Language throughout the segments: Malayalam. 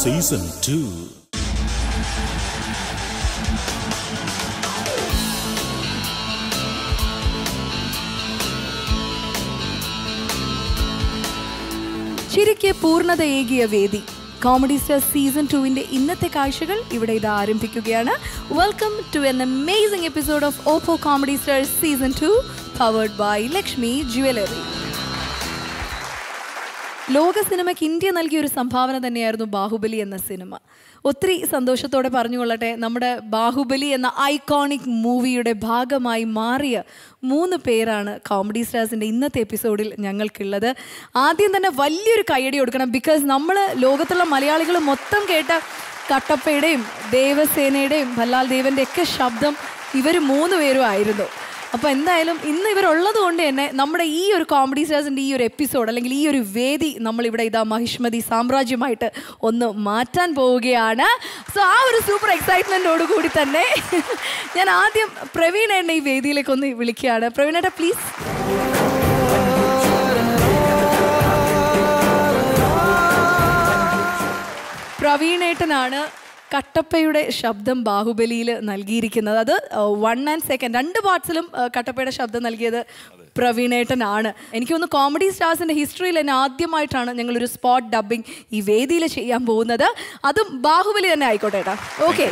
Season 2. ചിരിക്ക് പൂർണ്ണതയേകിയ വേദി കോമഡി സ്റ്റാർ സീസൺ 2-ന്റെ ഇന്നത്തെ കാഴ്ചകൾ ഇവിടെ ഇത് ആരംഭിക്കുകയാണ്. Welcome to an amazing episode of Oppo Comedy Stars Season 2 powered by Lakshmi Jewelry. ലോക സിനിമയ്ക്ക് ഇന്ത്യ നൽകിയ ഒരു സംഭാവന തന്നെയായിരുന്നു ബാഹുബലി എന്ന സിനിമ. ഒത്തിരി സന്തോഷത്തോടെ പറഞ്ഞുകൊള്ളട്ടെ, നമ്മുടെ ബാഹുബലി എന്ന ഐക്കോണിക് മൂവിയുടെ ഭാഗമായി മാറിയ 3 പേരാണ് കോമഡി സ്റ്റാർസിൻ്റെ ഇന്നത്തെ എപ്പിസോഡിൽ ഞങ്ങൾക്കുള്ളത്. ആദ്യം തന്നെ വലിയൊരു കയ്യടി കൊടുക്കണം. ബിക്കോസ് നമ്മൾ ലോകത്തുള്ള മലയാളികൾ മൊത്തം കേട്ട കട്ടപ്പയുടെയും ദേവസേനയുടെയും ഭല്ലാൽ ദേവൻ്റെ ഒക്കെ ശബ്ദം ഇവർ 3 പേരും ആയിരുന്നു. അപ്പോൾ എന്തായാലും ഇന്ന് ഇവരുള്ളത് കൊണ്ട് തന്നെ നമ്മുടെ ഈ ഒരു കോമഡി സ്റ്റാർസിൻ്റെ ഈ ഒരു എപ്പിസോഡ് അല്ലെങ്കിൽ ഈ ഒരു വേദി നമ്മളിവിടെ ഇതാ മഹിഷ്മതി സാമ്രാജ്യമായിട്ട് ഒന്ന് മാറ്റാൻ പോവുകയാണ്. സോ ആ ഒരു സൂപ്പർ എക്സൈറ്റ്മെൻറ്റോടു കൂടി തന്നെ ഞാൻ ആദ്യം പ്രവീണേട്ടനെ ഈ വേദിയിലേക്ക് ഒന്ന് വിളിക്കുകയാണ്. പ്രവീണേട്ട പ്ലീസ്. പ്രവീണേട്ടനാണ് കട്ടപ്പയുടെ ശബ്ദം ബാഹുബലിയിൽ നൽകിയിരിക്കുന്നത്. അത് 1 and 2 2 പാർട്സിലും കട്ടപ്പയുടെ ശബ്ദം നൽകിയത് പ്രവീണേട്ടനാണ്. എനിക്ക് തോന്നുന്നു കോമഡി സ്റ്റാർസിൻ്റെ ഹിസ്റ്ററിയിൽ തന്നെ ആദ്യമായിട്ടാണ് ഞങ്ങളൊരു സ്പോട്ട് ഡബ്ബിംഗ് ഈ വേദിയിൽ ചെയ്യാൻ പോകുന്നത്. അതും ബാഹുബലി തന്നെ ആയിക്കോട്ടെ ഏട്ടാ. ഓക്കെ.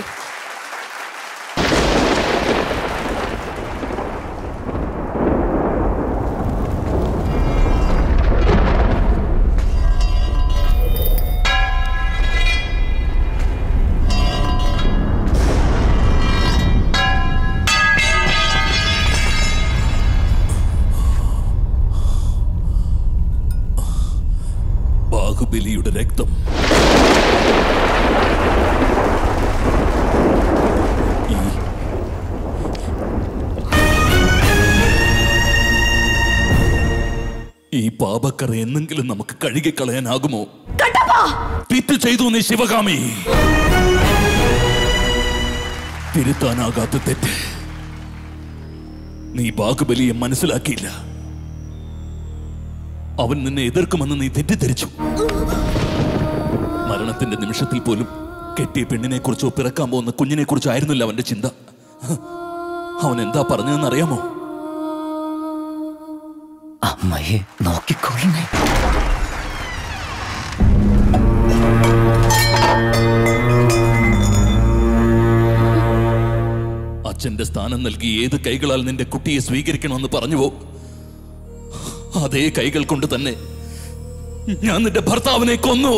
ബാഹുബലിയുടെ രക്തം ഈ പാപക്കറ എന്നെങ്കിലും നമുക്ക് കഴുകിക്കളയാനാകുമോ? തെറ്റ് ചെയ്തു നീ ശിവകാമി. തിരുത്താനാകാത്ത തെറ്റ്. നീ ബാഹുബലിയെ മനസ്സിലാക്കിയില്ല. അവൻ നിന്നെ എതിർക്കുമെന്ന് നീ തെറ്റിദ്ധരിച്ചു. മരണത്തിന്റെ നിമിഷത്തിൽ പോലും കെട്ടിയ പെണ്ണിനെ കുറിച്ചോ പിറക്കാൻ പോകുന്ന കുഞ്ഞിനെ കുറിച്ചോ ആയിരുന്നില്ല അവന്റെ ചിന്ത. അവൻ എന്താ പറഞ്ഞതെന്ന് അറിയാമോ? അമ്മയെ നോക്കിക്കൊള്ളണേ. അച്ഛന്റെ സ്ഥാനം നൽകി ഏത് കൈകളാൽ നിന്റെ കുട്ടിയെ സ്വീകരിക്കണമെന്ന് പറഞ്ഞുവോ, അതേ കൈകൾ കൊണ്ട് തന്നെ ഞാൻ നിന്റെ ഭർത്താവിനെ കൊന്നു.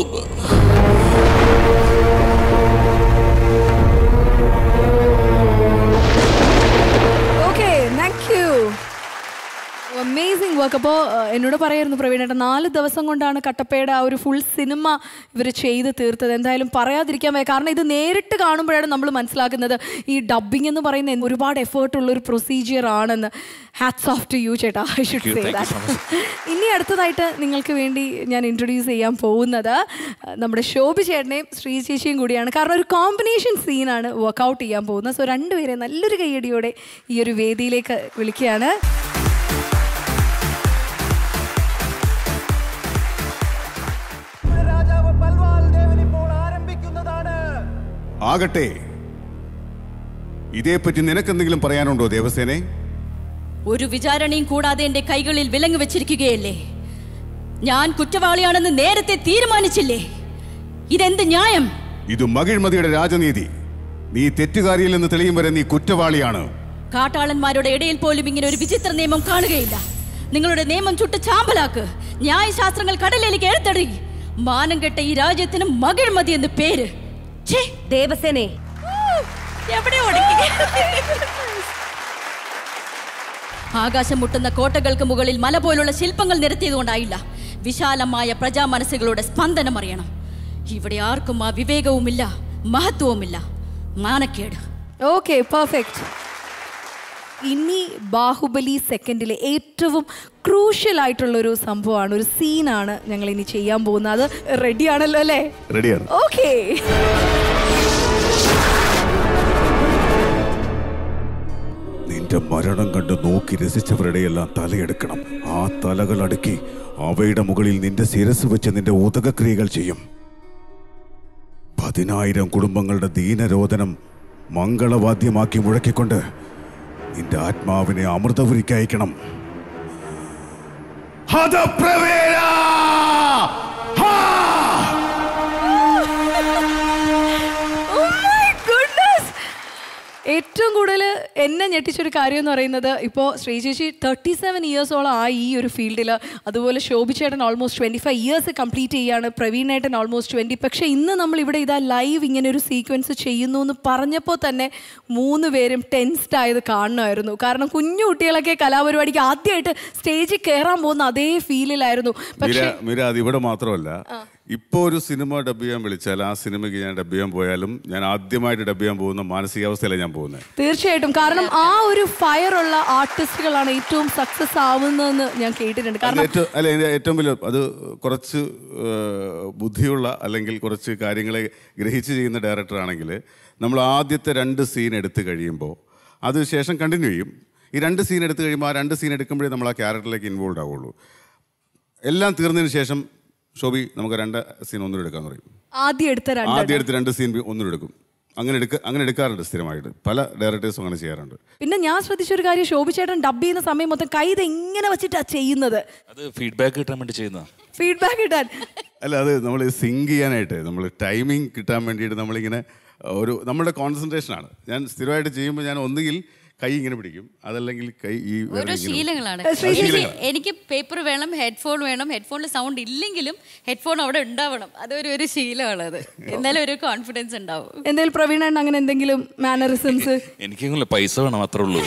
Okay, thank you. Amazing work. അപ്പോൾ എന്നോട് പറയായിരുന്നു പ്രവീണേട്ട 4 ദിവസം കൊണ്ടാണ് കട്ടപ്പയുടെ ആ ഒരു ഫുൾ സിനിമ ഇവർ ചെയ്ത് തീർത്തത്. എന്തായാലും പറയാതിരിക്കാൻ വയ്യ. കാരണം ഇത് നേരിട്ട് കാണുമ്പോഴാണ് നമ്മൾ മനസ്സിലാക്കുന്നത് ഈ ഡബ്ബിംഗ് എന്ന് പറയുന്ന ഒരുപാട് എഫേർട്ടുള്ളൊരു പ്രൊസീജിയർ ആണെന്ന്. ഹാറ്റ്സ് ഓഫ് ടു യു ചേട്ടാ. I should say that. ഇനി അടുത്തതായിട്ട് നിങ്ങൾക്ക് വേണ്ടി ഞാൻ ഇൻട്രൊഡ്യൂസ് ചെയ്യാൻ പോകുന്നത് നമ്മുടെ ശോഭി ചേട്ടനെയും ശ്രീ ചേച്ചിയും കൂടിയാണ്. കാരണം ഒരു കോമ്പിനേഷൻ സീനാണ് വർക്കൗട്ട് ചെയ്യാൻ പോകുന്നത്. സോ 2 പേരെ നല്ലൊരു കയ്യടിയോടെ ഈ ഒരു വേദിയിലേക്ക് വിളിക്കുകയാണ്. ആകട്ടെ, ഇതേപ്പറ്റി നിനക്കെന്തെങ്കിലും പറയാനുണ്ടോ ദേവസേനെ? ഒരു വിചാരണയും കൂടാതെ എന്റെ കൈകളിൽ വിലങ്ങ് വെച്ചിരിക്കുകയല്ലേ? ഞാൻ കുറ്റവാളിയാണെന്ന് നേരത്തെ തീരുമാനിച്ചില്ലേ? ഇതെന്ത് ന്യായം? ഇത് മകിഴ്മതിയുടെ രാജനീതി. നീ തെറ്റുകാരിയില്ലെന്ന് തെളിയും വരെ നീ കുറ്റവാളിയാണ്. കാട്ടാളന്മാരുടെ ഇടയിൽ പോലും ഇങ്ങനെ ഒരു വിചിത്ര നിയമം കാണുകയില്ല. നിങ്ങളുടെ നിയമം ചുട്ട് ചാമ്പലാക്ക്. ന്യായശാസ്ത്രങ്ങൾ കടലിലേക്ക് എഴുത്തടി. മാനം കെട്ട ഈ രാജ്യത്തിന് മകിഴ്മതി എന്ന് പേര്. ദേവസേനെ എവിടെ ഓടിക്കി? ആകാശം മുട്ടുന്ന കോട്ടകൾക്ക് മുകളിൽ മല പോലുള്ള ശില്പങ്ങൾ നിരത്തിയതുകൊണ്ടായില്ല. വിശാലമായ പ്രജാ മനസ്സുകളുടെ സ്പന്ദനം അറിയണം. ഇവിടെ ആർക്കും ആ വിവേകവുമില്ല, മഹത്വവുമില്ല. മാനക്കേട്. Okay, perfect. ഇനി ബാഹുബലി സെക്കൻഡിലെ ഏറ്റവും ക്രൂഷ്യൽ ആയിട്ടുള്ളൊരു സംഭവമാണ്, ഒരു സീനാണ് ഞങ്ങൾ ഇനി ചെയ്യാൻ പോകുന്നത്. അത് റെഡിയാണല്ലോ അല്ലേ? റെഡിയാണ്. ഓക്കെ. നിന്റെ മരണം കണ്ട് നോക്കി രസിച്ചവരുടെയെല്ലാം തലയെടുക്കണം. ആ തലകൾ അടുക്കി അവയുടെ മുകളിൽ നിന്റെ ശിരസ് വെച്ച് നിന്റെ ഉദകക്രിയകൾ ചെയ്യും. 10,000 കുടുംബങ്ങളുടെ ദീനരോധനം മംഗളവാദ്യമാക്കി മുഴക്കിക്കൊണ്ട് നിന്റെ ആത്മാവിനെ അമൃതപുരിക്ക് അയക്കണം. ഏറ്റവും കൂടുതൽ എന്നെ ഞെട്ടിച്ചൊരു കാര്യം എന്ന് പറയുന്നത്, ഇപ്പോൾ ശ്രീചേച്ചി 37 ഇയേഴ്സോളം ആയി ഈ ഒരു ഫീൽഡിൽ. അതുപോലെ ശോഭിച്ചേട്ടൻ ഓൾമോസ്റ്റ് 25 ഇയേഴ്സ് കംപ്ലീറ്റ് ചെയ്യാണ്. പ്രവീണേട്ടൻ ഓൾമോസ്റ്റ് 20. പക്ഷേ ഇന്ന് നമ്മളിവിടെ ഇതാ ലൈവ് ഇങ്ങനെ ഒരു സീക്വൻസ് ചെയ്യുന്നു എന്ന് പറഞ്ഞപ്പോൾ തന്നെ 3 പേരും ടെൻസ്ഡ് ആയത് കാണണമായിരുന്നു. കാരണം കുഞ്ഞു കുട്ടികളൊക്കെ കലാപരിപാടിക്ക് ആദ്യമായിട്ട് സ്റ്റേജിൽ കയറാൻ പോകുന്ന അതേ ഫീലിലായിരുന്നു. പക്ഷേ അത് ഇവിടെ മാത്രമല്ല, ഇപ്പോൾ ഒരു സിനിമ ഡബ് ചെയ്യാൻ വിളിച്ചാൽ ആ സിനിമയ്ക്ക് ഞാൻ ഡബ് ചെയ്യാൻ പോയാലും ഞാൻ ആദ്യമായിട്ട് ഡബ് ചെയ്യാൻ പോകുന്ന മാനസികാവസ്ഥയിലാണ് ഞാൻ പോകുന്നത്. തീർച്ചയായിട്ടും. കാരണം ആ ഒരു ഫയർ ഉള്ള ആർട്ടിസ്റ്റുകളാണ് ഏറ്റവും സക്സസ് ആവുന്നതെന്ന് ഞാൻ കേട്ടിട്ടുണ്ട്. കാരണം ഏറ്റവും വലിയ അത് കുറച്ച് ബുദ്ധിയുള്ള അല്ലെങ്കിൽ കുറച്ച് കാര്യങ്ങളെ ഗ്രഹിച്ച് ചെയ്യുന്ന ഡയറക്ടർ ആണെങ്കിൽ നമ്മൾ ആദ്യത്തെ 2 സീൻ എടുത്ത് കഴിയുമ്പോൾ അതിനുശേഷം കണ്ടിന്യൂ ചെയ്യും. ഈ 2 സീൻ എടുത്ത് കഴിയുമ്പോൾ ആ 2 സീൻ എടുക്കുമ്പോഴേ നമ്മൾ ആ ക്യാരക്ടറിലേക്ക് ഇൻവോൾവ് ആവുള്ളൂ. എല്ലാം തീർന്നതിന് ശേഷം ശോഭി നമുക്ക് 2 സീൻ ഒന്നും എടുക്കാന്ന് പറയും. ആദ്യം എടുത്ത 2 സീൻ ഒന്നും എടുക്കും. അങ്ങനെ എടുക്കാറുണ്ട് സ്ഥിരമായിട്ട്. പല ഡയറക്ടേഴ്സും അങ്ങനെ ചെയ്യാറുണ്ട്. പിന്നെ ഞാൻ ശ്രദ്ധിച്ചൊരു കാര്യം, ശോഭിച്ചേട്ടൻ ഡബ് ചെയ്യുന്ന സമയം മൊത്തം കൈ ഇങ്ങനെ വെച്ചിട്ടാണ് ചെയ്യുന്നത്. അത് ഫീഡ്ബാക്ക് കിട്ടാൻ വേണ്ടി ചെയ്യുന്ന ഫീഡ്ബാക്ക് കിട്ടാൻ അല്ല, അത് നമ്മൾ സിങ്ക് ചെയ്യാനായിട്ട് നമ്മൾ ടൈമിങ് കിട്ടാൻ വേണ്ടിയിട്ട് നമ്മളിങ്ങനെ നമ്മുടെ കോൺസെൻട്രേഷനാണ്. ഞാൻ സ്ഥിരമായിട്ട് ചെയ്യുമ്പോൾ ഞാൻ ഒന്നുകിൽ കൈ ഇങ്ങനെ പിടിക്കും, അതല്ലെങ്കിൽ കൈ ഈ ഓരോ ശീലങ്ങളാണ്. എനിക്ക് പേപ്പർ വേണം, ഹെഡ്ഫോൺ വേണം. ഹെഡ്ഫോണിൽ സൗണ്ട് ഇല്ലെങ്കിലും ഹെഡ്ഫോൺ അവിടെ ഉണ്ടാവണം. അതൊരു ശീലമാണ്. അത് എന്നാലും ഒരു കോൺഫിഡൻസ് ഉണ്ടാവും. എന്തെങ്കിലും പ്രവീണ അങ്ങനെ എന്തെങ്കിലും മാനറിസംസ്? എനിക്കെങ്കിലും പൈസ വേണം, അത്രേ ഉള്ളൂ.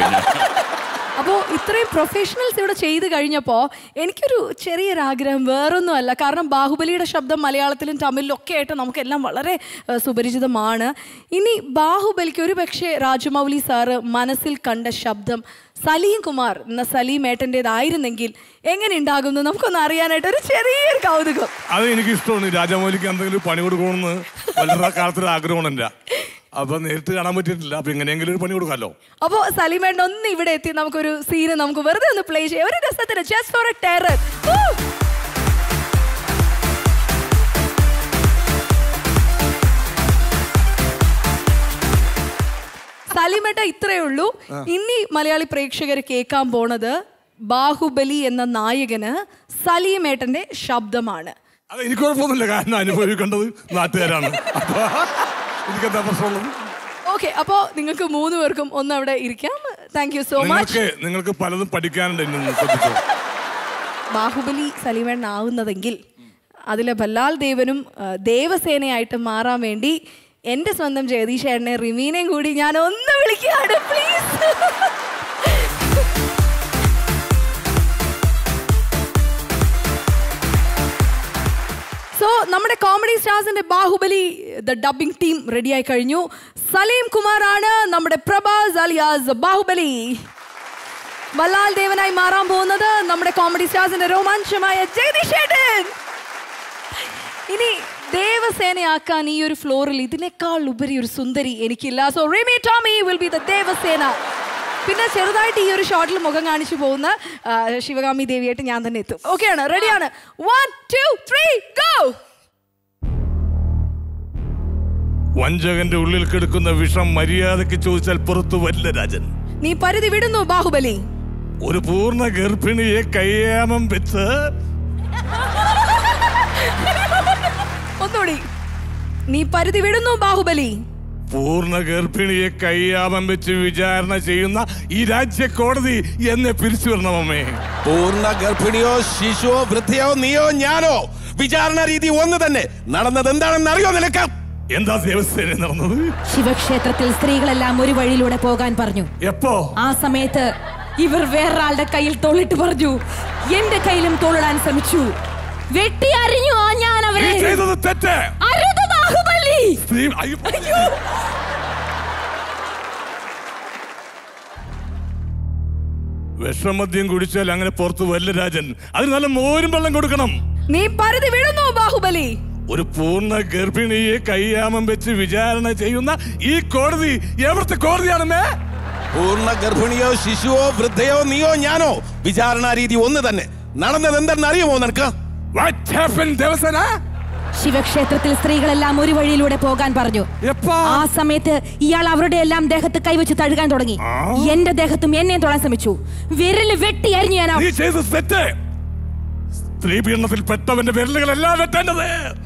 അപ്പോൾ ഇത്രയും പ്രൊഫഷണൽസ് ഇവിടെ ചെയ്ത് കഴിഞ്ഞപ്പോൾ എനിക്കൊരു ചെറിയൊരാഗ്രഹം, വേറൊന്നുമല്ല. കാരണം ബാഹുബലിയുടെ ശബ്ദം മലയാളത്തിലും തമിഴിലും ഒക്കെ ആയിട്ട് നമുക്കെല്ലാം വളരെ സുപരിചിതമാണ്. ഇനി ബാഹുബലിക്ക് ഒരു പക്ഷേ രാജമൗലി സാറ് മനസ്സിൽ കണ്ട ശബ്ദം സലീം കുമാർ എന്ന സലീം ഏട്ടൻ്റെതായിരുന്നെങ്കിൽ എങ്ങനെ ഉണ്ടാകുന്നു നമുക്കൊന്ന് അറിയാനായിട്ട് ഒരു ചെറിയൊരു കൗതുകം. അത് എനിക്ക് ഇഷ്ടമാണ്. രാജമൗലിക്ക് എന്തെങ്കിലും പണി കൊടുക്കണമെന്ന് വളരെ കാലത്തൊരു ആഗ്രഹമുണ്ട്. അപ്പൊ നേരിട്ട് കാണാൻ പറ്റിയിട്ടില്ല. അപ്പൊ എങ്ങനെയെങ്കിലും ഒരു പണി കൊടുക്കാമല്ലോ. അപ്പോ സലീമേട്ടൻ ഒന്ന് ഇവിടെ എത്തി നമുക്കൊരു സീന് നമുക്ക് വെറുതെ ഒന്ന് പ്ലേ ചെയ്യാം. ഒരു രസത്തിന് ജസ്റ്റ് ഫോർ എ ടെറർ. സലീമേട്ട ഇത്രയേ ഉള്ളൂ. ഇനി മലയാളി പ്രേക്ഷകർ കേൾക്കാൻ പോണത് ബാഹുബലി എന്ന നായകന് സലീമേട്ടന്റെ ശബ്ദമാണ്. അത് എനിക്ക് കുഴപ്പമൊന്നുമില്ല, കാരണം അനുഭവിക്കേണ്ടത് നാട്ടുകാരാണ്. എനിക്കെന്താ പ്രശ്നമുള്ളത്? ഓക്കെ, അപ്പോ നിങ്ങൾക്ക് 3 പേർക്കും ഒന്ന് അവിടെ ഇരിക്കാം. Thank you so much. നിങ്ങൾക്ക് പലതും പഠിക്കാനുണ്ട്. ബാഹുബലി സലീമേട്ടൻ ആവുന്നതെങ്കിൽ അതിലെ ബല്ലാൽ ദേവനും ദേവസേനയായിട്ട് മാറാൻ വേണ്ടി എൻ്റെ സ്വന്തം ജഗദീഷ് ചേട്ടനെ റിമീനെയും കൂടി ഞാൻ ഒന്ന് വിളിക്കുകയാണ്. പ്ലീസ്. സോ നമ്മുടെ കോമഡി സ്റ്റാർസിന്റെ ബാഹുബലി ദ ഡബിംഗ് ടീം റെഡിയായി കഴിഞ്ഞു. സലീം കുമാർ ആണ് നമ്മുടെ പ്രഭാസ് അലിയാസ് ബാഹുബലി. ബല്ലാൽ ദേവനായി മാറാൻ പോകുന്നത് നമ്മുടെ കോമഡി സ്റ്റാർസിന്റെ രോമാഞ്ചമായ ജഗദീഷ് ചേട്ടൻ. ഇനി ദേവസേനയാക്കാൻ ഈ ഒരു ഫ്ലോറിൽ ഇതിനേക്കാൾ ഉപരി ഒരു സുന്ദരി എനിക്കില്ല. So Rimi Tomy will be the Devasena. പിന്നെ ചെറുതായിട്ട് ഈ ഒരു ഷോട്ടിൽ മുഖം കാണിച്ചു പോകുന്ന ശിവകാമി ദേവിയായിട്ട് ഞാൻ തന്നെ എത്തും. ഓക്കെയാണ്? റെഡിയാണ്? 1 2 3 ഗോ. വഞ്ചകന്റെ ഉള്ളിൽ കിടക്കുന്ന വിഷം മര്യാദക്ക് ചോദിച്ചാൽ പുറത്തു വരില്ല രാജൻ. നീ പരിധി വിടുന്നു ബാഹുബലി. ഒരു പൂർണ്ണ ഗർഭിണിയെ കയ്യാമം വെച്ച് ഒന്നുകൂടി. നീ പരിധി വിടുന്നു ബാഹുബലി. പൂർണ്ണ ഗർഭിണിയെ കയ്യാമം വെച്ച് വിചാരണ ചെയ്യുന്ന ഈ രാജ്യ കോടതി എന്നെ പിരിച്ചു വരണമേ. പൂർണ്ണ ഗർഭിണിയോ ശിശുവോ വൃദ്ധയോ നീയോ ഞാനോ വിചാരണ രീതി ഒന്ന് തന്നെ. നടന്നത് എന്താണെന്ന് അറിയോ നിനക്ക്? എന്താ ദേവസേന നടന്നത്? ശിവക്ഷേത്രത്തിൽ സ്ത്രീകളെല്ലാം ഒരു വഴിയിലൂടെ പോകാൻ പറഞ്ഞു. എപ്പോ? ആ സമയത്ത് ഇവർ വേറൊരാളുടെ കയ്യിൽ തോളിട്ട് പറഞ്ഞു. എന്റെ കയ്യിലും തോളിടാൻ ശ്രമിച്ചു. വെട്ടി അറിഞ്ഞു ഞാൻ അവരെ. തെറ്റ്. അരുത് ബാഹുബലി. വിഷമദ്യം കുടിച്ചാൽ അങ്ങനെ പുറത്തു വരില്ല രാജൻ. അതിന് നല്ല മോരും വെള്ളം കൊടുക്കണം. നീ പരിധി വിടുന്നു ബാഹുബലി. ഒരു പൂർണ്ണ ഗർഭിണിയെ കയ്യാമം വെച്ച് വിചാരണ ചെയ്യുന്ന ഈ കോടതി എവിടുത്തെ കോടതിയാണേ? പൂർണ്ണ ഗർഭിണിയോ ശിശുവോ വൃദ്ധയോ നീയോ ഞാനോ വിചാരണ രീതി ഒന്ന് തന്നെ. നടന്നത് എന്തെന്ന് അറിയുമോ നിനക്ക്? ശിവക്ഷേത്രത്തിൽ സ്ത്രീകളെല്ലാം ഒരു വഴിയിലൂടെ പോകാൻ പറഞ്ഞു. ആ സമയത്ത് ഇയാൾ അവരുടെ എല്ലാം ദേഹത്ത് കൈവച്ച് തഴുകാൻ തുടങ്ങി. എന്റെ ദേഹത്തും എന്നെയും തൊടാൻ ശ്രമിച്ചു. വിരല് വെട്ടി അരിഞ്ഞു ഞാൻ. സ്ത്രീ പീഡനത്തിൽ പെട്ടവന്റെ വിരലുകളെല്ലാം വെട്ടേണ്ടത്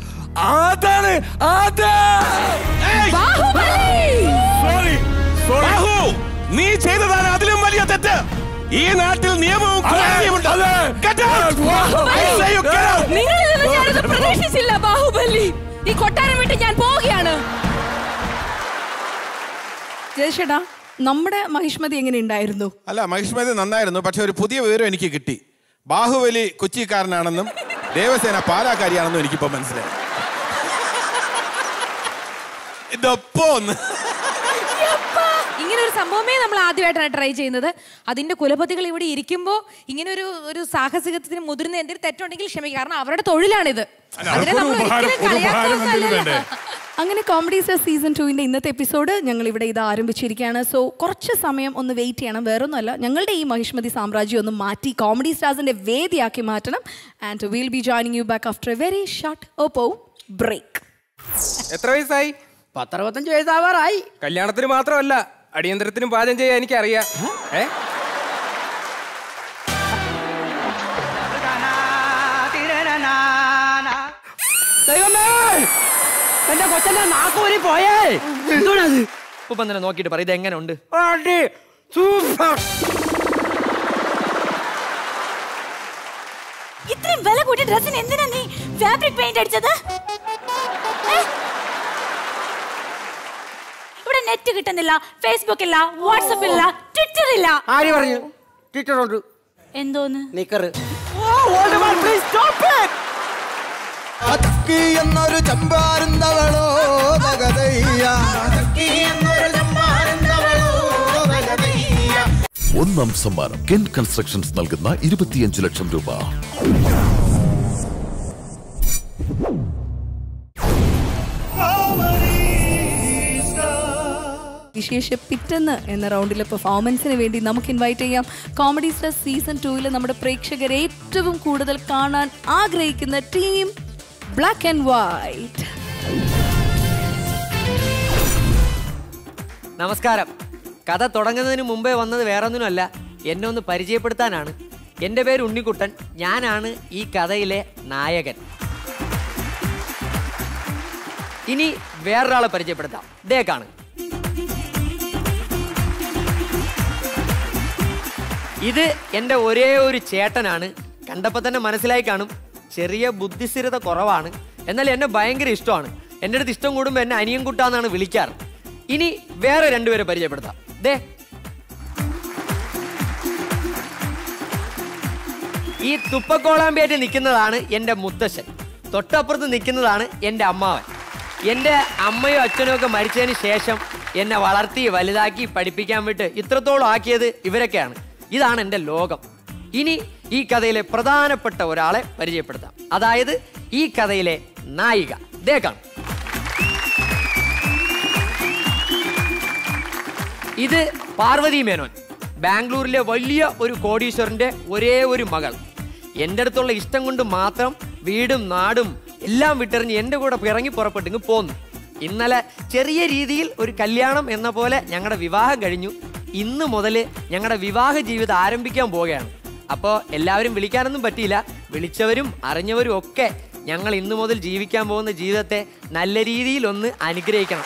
നീ ചെയ്തതാണ് അതിലും വലിയ തെറ്റ്. ഈ നാട്ടിൽ നിയമവും പ്രതീക്ഷിച്ചില്ല ബാഹുബലി. ഈ കൊട്ടാരം വിട്ട് ഞാൻ പോവുകയാണ്. ജയശേട്ടാ, നമ്മുടെ മഹിഷ്മതി എങ്ങനെ ഉണ്ടായിരുന്നു? അല്ല, മഹിഷ്മതി നന്നായിരുന്നു. പക്ഷെ ഒരു പുതിയ വിവരം എനിക്ക് കിട്ടി. ബാഹുബലി കൊച്ചിക്കാരനാണെന്നും ദേവസേന പാലാക്കാരിയാണെന്നും എനിക്കിപ്പോ മനസ്സിലായി. ഇങ്ങനെ ഒരു സംഭവമേ നമ്മൾ ആദ്യമായിട്ടാണ് ട്രൈ ചെയ്യുന്നത്. അതിന്റെ കുലപതികൾ ഇവിടെ ഇരിക്കുമ്പോ ഇങ്ങനെ ഒരു സാഹസികത്തിന് മുതിർന്ന എന്തെങ്കിലും തെറ്റുണ്ടെങ്കിൽ ക്ഷമിക്കുക. കാരണം അവരുടെ തൊഴിലാണിത്. അങ്ങനെ കോമഡി സ്റ്റാർ സീസൺ 2 ഇന്നത്തെ എപ്പിസോഡ് ഞങ്ങൾ ഇവിടെ ഇത് ആരംഭിച്ചിരിക്കുകയാണ്. സോ കുറച്ച് സമയം ഒന്ന് വെയിറ്റ് ചെയ്യണം. വേറൊന്നുമല്ല, ഞങ്ങളുടെ ഈ മഹിഷ്മതി സാമ്രാജ്യം ഒന്ന് മാറ്റി കോമഡി സ്റ്റാർസിന്റെ വേദിയാക്കി മാറ്റണം. And will be joining you back after a very short break. എത്ര വയസ്സായി? 10-65 വയസ്സാവാറായി. കല്യാണത്തിന് മാത്രമല്ല, അടിയന്തരത്തിനും പാചകം ചെയ്യാൻ എനിക്കറിയാം. എന്റെ കൊച്ചന്റെ നാക്കൂരി പോയേ. ഇപ്പം തന്നെ നോക്കിട്ട് പറ, ഇത് എങ്ങനെ ഉണ്ട്? ഇത്രയും വില കൂട്ടിയ ഡ്രസ്സിന് എന്തിനാ നീ ഫാബ്രിക് പെയിന്റ് അടിച്ചത്? ഇവിടെ നെറ്റ് കിട്ടുന്നില്ല, ഫേസ്ബുക്ക് ഇല്ല, വാട്സ്ആപ്പ് ഇല്ല, ട്വിറ്റർ ഇല്ല. ആര് പറഞ്ഞു? ട്വിറ്റർ ഉണ്ട്. എന്തോന്ന്? നിക്കറ്. എന്നൊരു ചമ്പാരുന്നവളോ ഒന്നാം സമ്മാനം കെൻ കൺസ്ട്രക്ഷൻസ് നൽകുന്ന 25 ലക്ഷം രൂപ. വിശേഷ പിറ്റെന്ന് എന്ന റൗണ്ടിലെ പെർഫോമൻസിന് വേണ്ടി നമുക്ക് ഇൻവൈറ്റ് ചെയ്യാം കോമഡി സ്റ്റാർ സീസൺ 2 നമ്മുടെ പ്രേക്ഷകർ ഏറ്റവും കൂടുതൽ കാണാൻ ആഗ്രഹിക്കുന്ന ടീം ബ്ലാക്ക് ആൻഡ് വൈറ്റ്. നമസ്കാരം. കഥ തുടങ്ങുന്നതിന് മുമ്പേ വന്നത് വേറൊന്നിനുമല്ല, എന്നെ ഒന്ന് പരിചയപ്പെടുത്താനാണ്. എൻ്റെ പേര് ഉണ്ണിക്കുട്ടൻ. ഞാനാണ് ഈ കഥയിലെ നായകൻ. ഇനി വേറൊരാളെ പരിചയപ്പെടുത്താം. ഇതേക്കാണ്. ഇത് എൻ്റെ ഒരേ ഒരു ചേട്ടനാണ്. കണ്ടപ്പോൾ തന്നെ മനസ്സിലായി കാണും, ചെറിയ ബുദ്ധിസ്ഥിരത കുറവാണ്. എന്നാൽ എന്നെ ഭയങ്കര ഇഷ്ടമാണ്. എൻ്റെ അടുത്ത് ഇഷ്ടം കൂടുമ്പോൾ എന്നെ അനിയൻകുട്ടാന്നാണ് വിളിക്കാറ്. ഇനി വേറെ രണ്ടുപേരെ പരിചയപ്പെടുത്താം. ദേ, ഈ തുപ്പക്കോളാമ്പേറ്റ് നിൽക്കുന്നതാണ് എൻ്റെ മുത്തശ്ശൻ. തൊട്ടപ്പുറത്ത് നിൽക്കുന്നതാണ് എൻ്റെ അമ്മാവൻ. എൻ്റെ അമ്മയും അച്ഛനും ഒക്കെ മരിച്ചതിന് ശേഷം എന്നെ വളർത്തി വലുതാക്കി പഠിപ്പിക്കാൻ വിട്ട് ഇത്രത്തോളം ആക്കിയത് ഇവരൊക്കെയാണ്. ഇതാണ് എൻ്റെ ലോകം. ഇനി ഈ കഥയിലെ പ്രധാനപ്പെട്ട ഒരാളെ പരിചയപ്പെടുത്താം. അതായത് ഈ കഥയിലെ നായിക. ദേക്കാണ്. ഇത് പാർവതി മേനോൻ, ബാംഗ്ലൂരിലെ വലിയ ഒരു കോടീശ്വരൻ്റെ ഒരേ ഒരു മകൾ. എൻ്റെ അടുത്തുള്ള ഇഷ്ടം കൊണ്ട് മാത്രം വീടും നാടും എല്ലാം വിട്ടെറിഞ്ഞ് എൻ്റെ കൂടെ ഇറങ്ങി പുറപ്പെട്ടിങ്ങ് പോന്നു. ഇന്നലെ ചെറിയ രീതിയിൽ ഒരു കല്യാണം എന്ന പോലെ ഞങ്ങളുടെ വിവാഹം കഴിഞ്ഞു. ഇന്ന് മുതൽ ഞങ്ങളുടെ വിവാഹ ജീവിതം ആരംഭിക്കാൻ പോവുകയാണ്. അപ്പോൾ എല്ലാവരും വിളിക്കാനൊന്നും പറ്റിയില്ല. വിളിച്ചവരും അറിഞ്ഞവരും ഒക്കെ ഞങ്ങൾ ഇന്നു മുതൽ ജീവിക്കാൻ പോകുന്ന ജീവിതത്തെ നല്ല രീതിയിൽ ഒന്ന് അനുഗ്രഹിക്കണം.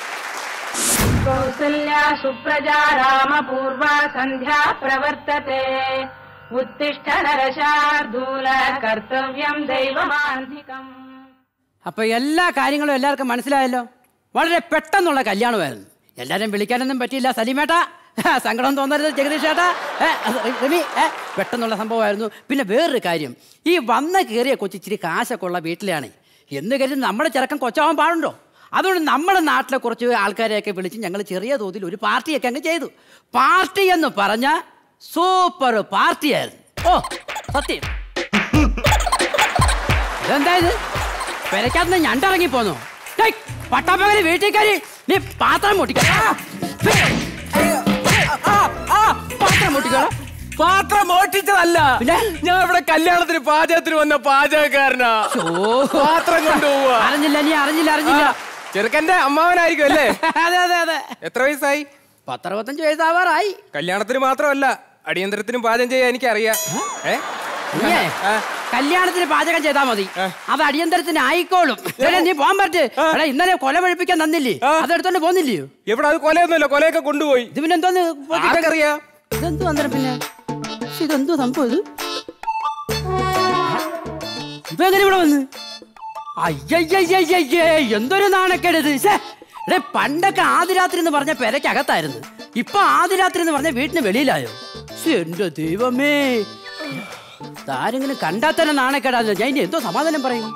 കൗസല്യാ സുപ്രജാ രാമപൂർവ സന്ധ്യാ പ്രവർത്തത്തെ ഉത്തിഷ്ഠ നരശാർദൂല കർത്തവ്യം ദൈവമാന്തികം. അപ്പൊ എല്ലാ കാര്യങ്ങളും എല്ലാവർക്കും മനസ്സിലായല്ലോ. വളരെ പെട്ടെന്നുള്ള കല്യാണമായിരുന്നു. എല്ലാവരും വിളിക്കാനൊന്നും പറ്റിയില്ല. സലീമേട്ടാ, സങ്കടം തോന്നരുത്. ജഗദീഷേട്ടാ, റിമി, പെട്ടെന്നുള്ള സംഭവമായിരുന്നു. പിന്നെ വേറൊരു കാര്യം, ഈ വന്ന് കയറിയ കൊച്ചിച്ചിരി കാശൊക്കെ ഉള്ള വീട്ടിലാണ് എന്ന് കരുതി നമ്മുടെ ചെറുക്കൻ കൊച്ചാവാൻ പാടുണ്ടോ? അതുകൊണ്ട് നമ്മുടെ നാട്ടിലെ കുറച്ച് ആൾക്കാരെയൊക്കെ വിളിച്ച് ഞങ്ങൾ ചെറിയ തോതിൽ ഒരു പാർട്ടിയൊക്കെ അങ്ങ് ചെയ്തു. പാർട്ടി എന്ന് പറഞ്ഞാൽ സൂപ്പർ പാർട്ടിയായിരുന്നു. ഓ സത്യം. ഇതെന്തായത് പെരക്കാത്ത ഞണ്ടിറങ്ങി പോന്നു. പട്ടാപ്പകല് വീട്ടിൽ കയറി നീ പാത്രം മുട്ടിക്കോ. പാത്രം മുട്ടിക്കോളാം. പാത്രം മോഷ്ടിച്ചതല്ല, ഞാൻ ഇവിടെ കല്യാണത്തിന് പാചകത്തിന് വന്ന പാചകക്കാരനാ. പാത്രം കൊണ്ടുപോവാ. അറിഞ്ഞില്ല, നീ അറിഞ്ഞില്ല. ചെറുക്കന്റെ അമ്മാവനായിരിക്കും അല്ലേ? അതെ അതെ അതെ. എത്ര വയസ്സായി? 10-65 വയസ്സാവാറായി. കല്യാണത്തിന് മാത്രമല്ല, അടിയന്തരത്തിനും പാചകം ചെയ്യാൻ എനിക്കറിയാം. കല്യാണത്തിന് പാചകം ചെയ്താ മതി, അത് അടിയന്തരത്തിന് ആയിക്കോളും. നീ പോകാൻ പറ്റേ? ഇന്നലെ കൊല പഴിപ്പിക്കാൻ തന്നില്ലേ, അതെടുത്തോണ്ട് പോന്നില്ലയോ? എവിടെ? അത് കൊലയൊന്നുമില്ല, കൊലയൊക്കെ കൊണ്ടുപോയി. ഇത് പിന്നെ എന്തോന്ന് അറിയാം? ഇതെന്തു അന്നേരം പിന്നെ ഇതെന്തോ സംഭവം? ഇത് ഇപ്പൊ എങ്ങനെ ഇവിടെ വന്ന്? അയ്യയ്യയ്യേ, എന്തൊരു നാണക്കേടത്. പണ്ടൊക്കെ ആദ്യരാത്രി എന്ന് പറഞ്ഞ പെരക്കകത്തായിരുന്നു, ഇപ്പൊ ആദ്യരാത്രി എന്ന് പറഞ്ഞ വീട്ടിന് വെളിയിലായോ? എന്റെ ദൈവമേ, ആരെങ്കിലും കണ്ടാൽ തന്നെ നാണക്കേടാല്ലോ. ഞാൻ ഇനി എന്തോ സമാധാനം പറയും?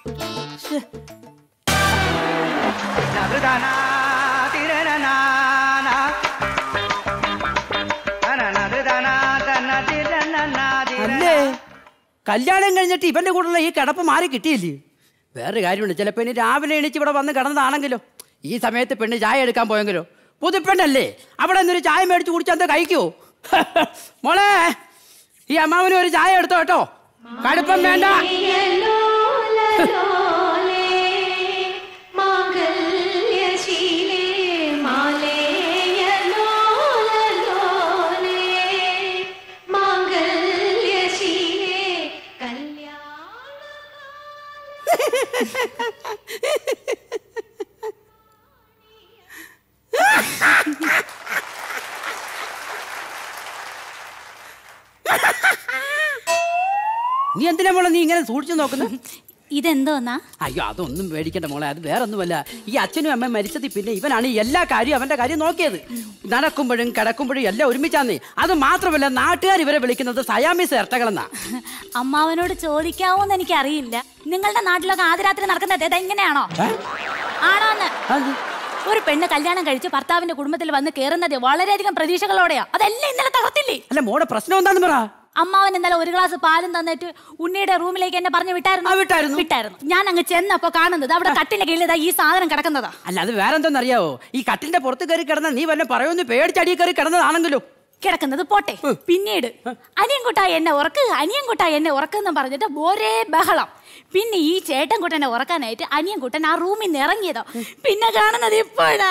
അല്ലേ, കല്യാണം കഴിഞ്ഞിട്ട് ഇവന്റെ കൂടെയുള്ള ഈ കിടപ്പ് മാറി കിട്ടിയില്ലേ? വേറൊരു കാര്യമുണ്ട്, ചിലപ്പോ ഇനി രാവിലെ എണീച്ച് ഇവിടെ വന്ന് കിടന്നതാണെങ്കിലോ, ഈ സമയത്ത് പെണ്ണ് ചായ എടുക്കാൻ പോയെങ്കിലോ, പുതുപ്പെണ്ണല്ലേ, അവിടെ നിന്നൊരു ചായ മേടിച്ച് കുടിച്ചാൽ എന്താ കഴിക്കുവോ? മോളെ, ഈ അമ്മാവനും ഒരു ചായ എടുത്തോ കേട്ടോ, കടുപ്പം വേണ്ട. നീ എന്തിനാ മോളെ നീ ഇങ്ങനെ സൂക്ഷിച്ചു നോക്കുന്നു? ഇതെന്തോന്നാ? അയ്യോ, അതൊന്നും പേടിക്കണ്ട മോളെ, അത് വേറെ ഒന്നുമല്ല. ഈ അച്ഛനും അമ്മയും മരിച്ചത് പിന്നെ ഇവനാണ് എല്ലാ കാര്യവും അവന്റെ കാര്യം നോക്കിയത്. നടക്കുമ്പോഴും കിടക്കുമ്പോഴും എല്ലാം ഒരുമിച്ചാന്നേ. അത് മാത്രമല്ല, നാട്ടുകാർ ഇവരെ വിളിക്കുന്നത് സയാമീസ് ഇരട്ടകളെന്നാ. അമ്മാവനോട് ചോദിക്കാവോന്ന് എനിക്കറിയില്ല. നിങ്ങളുടെ നാട്ടിലൊക്കെ ആദ്യരാത്രി നടക്കുന്നത് ഇതെങ്ങനെയാണോ? ആണോന്ന്? ഒരു പെണ്ണ് കല്യാണം കഴിച്ച് ഭർത്താവിന്റെ കുടുംബത്തിൽ വന്ന് കേറുന്നത് വളരെയധികം പ്രതീക്ഷകളോടെയാ. അതെല്ലാം ഇന്നലെ തകർത്തില്ലേ? അല്ല മോടെ പ്രശ്നം എന്താന്ന് പറ. അമ്മാവൻ ഇന്നലെ ഒരു ഗ്ലാസ് പാലും തന്നിട്ട് ഉണ്ണിയുടെ റൂമിലേക്ക് എന്നെ പറഞ്ഞു വിട്ടായിരുന്നു. ഞാൻ അങ്ങ് ചെന്നപ്പോ കാണുന്നത് അവിടെ കട്ടിന്റെ കീഴിൽ ഈ സാധനം കിടക്കുന്നതാ. അല്ല, അത് വേറെ എന്തോന്നറിയാവോ, ഈ കട്ടിന്റെ പുറത്ത് കയറി കിടന്ന നീ വല്ല പറയുമെന്ന് പേടിച്ചടി കയറി കിടന്നതാണെങ്കിലോ. കിടക്കുന്നത് പോട്ടെ, പിന്നീട് അനിയൻകുട്ടായി എന്നെ ഉറക്കെന്ന് പറഞ്ഞിട്ട് ഒരേ ബഹളം. പിന്നെ ഈ ചേട്ടൻകുട്ടനെ ഉറക്കാനായിട്ട് അനിയൻകുട്ടൻ ആ റൂമിൽ നിന്ന് ഇറങ്ങിയതോ. പിന്നെ കാണുന്നത് ഇപ്പോഴാ.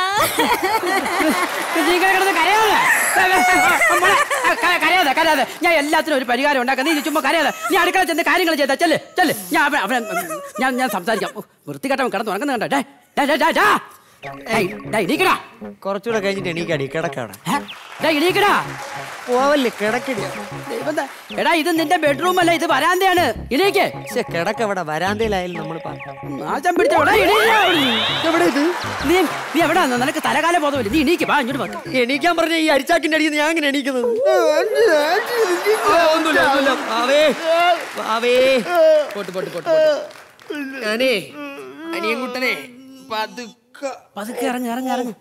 കരയാതെ, ഞാൻ എല്ലാത്തിനും ഒരു പരിഹാരം ഉണ്ടാക്കാം. നീ ചുമ്മാ കരയാതെ, നീ അടുക്കള ചെന്ന് കാര്യങ്ങൾ ചെയ്താ. ചെല്ല്, ഞാൻ സംസാരിക്കാം. വൃത്തികെട്ടവൻ കിടന്ന് ഉറങ്ങുന്ന കണ്ടോ? കുറച്ചുകൂടെ കഴിഞ്ഞിട്ട് എണീക്കടി, കിടക്കാണ്. പോവല്ലേ, കിടക്കടി. എടാ, ഇത് നിന്റെ ബെഡ്റൂം അല്ല, ഇത് വരാന്തയാണ്. ഇണീക്ക്. കിടക്ക ഇവിടെ വരാന്തയിലായാലും നമ്മൾ നീ എവിടെ? നിനക്ക് തലകാല ബോധമില്ല. നീ ഇണീക്ക്, വാ ഇങ്ങോട്ട് വാ. എണീക്കാൻ പറഞ്ഞ ഈ അരിച്ചാക്കിന്റെ അടിയിൽ ഞാൻ അങ്ങനെ എണീക്കുന്നത്? ഞാനേ അനിയൻകുട്ടനെ പതുക്കെ ഇറങ്ങ്.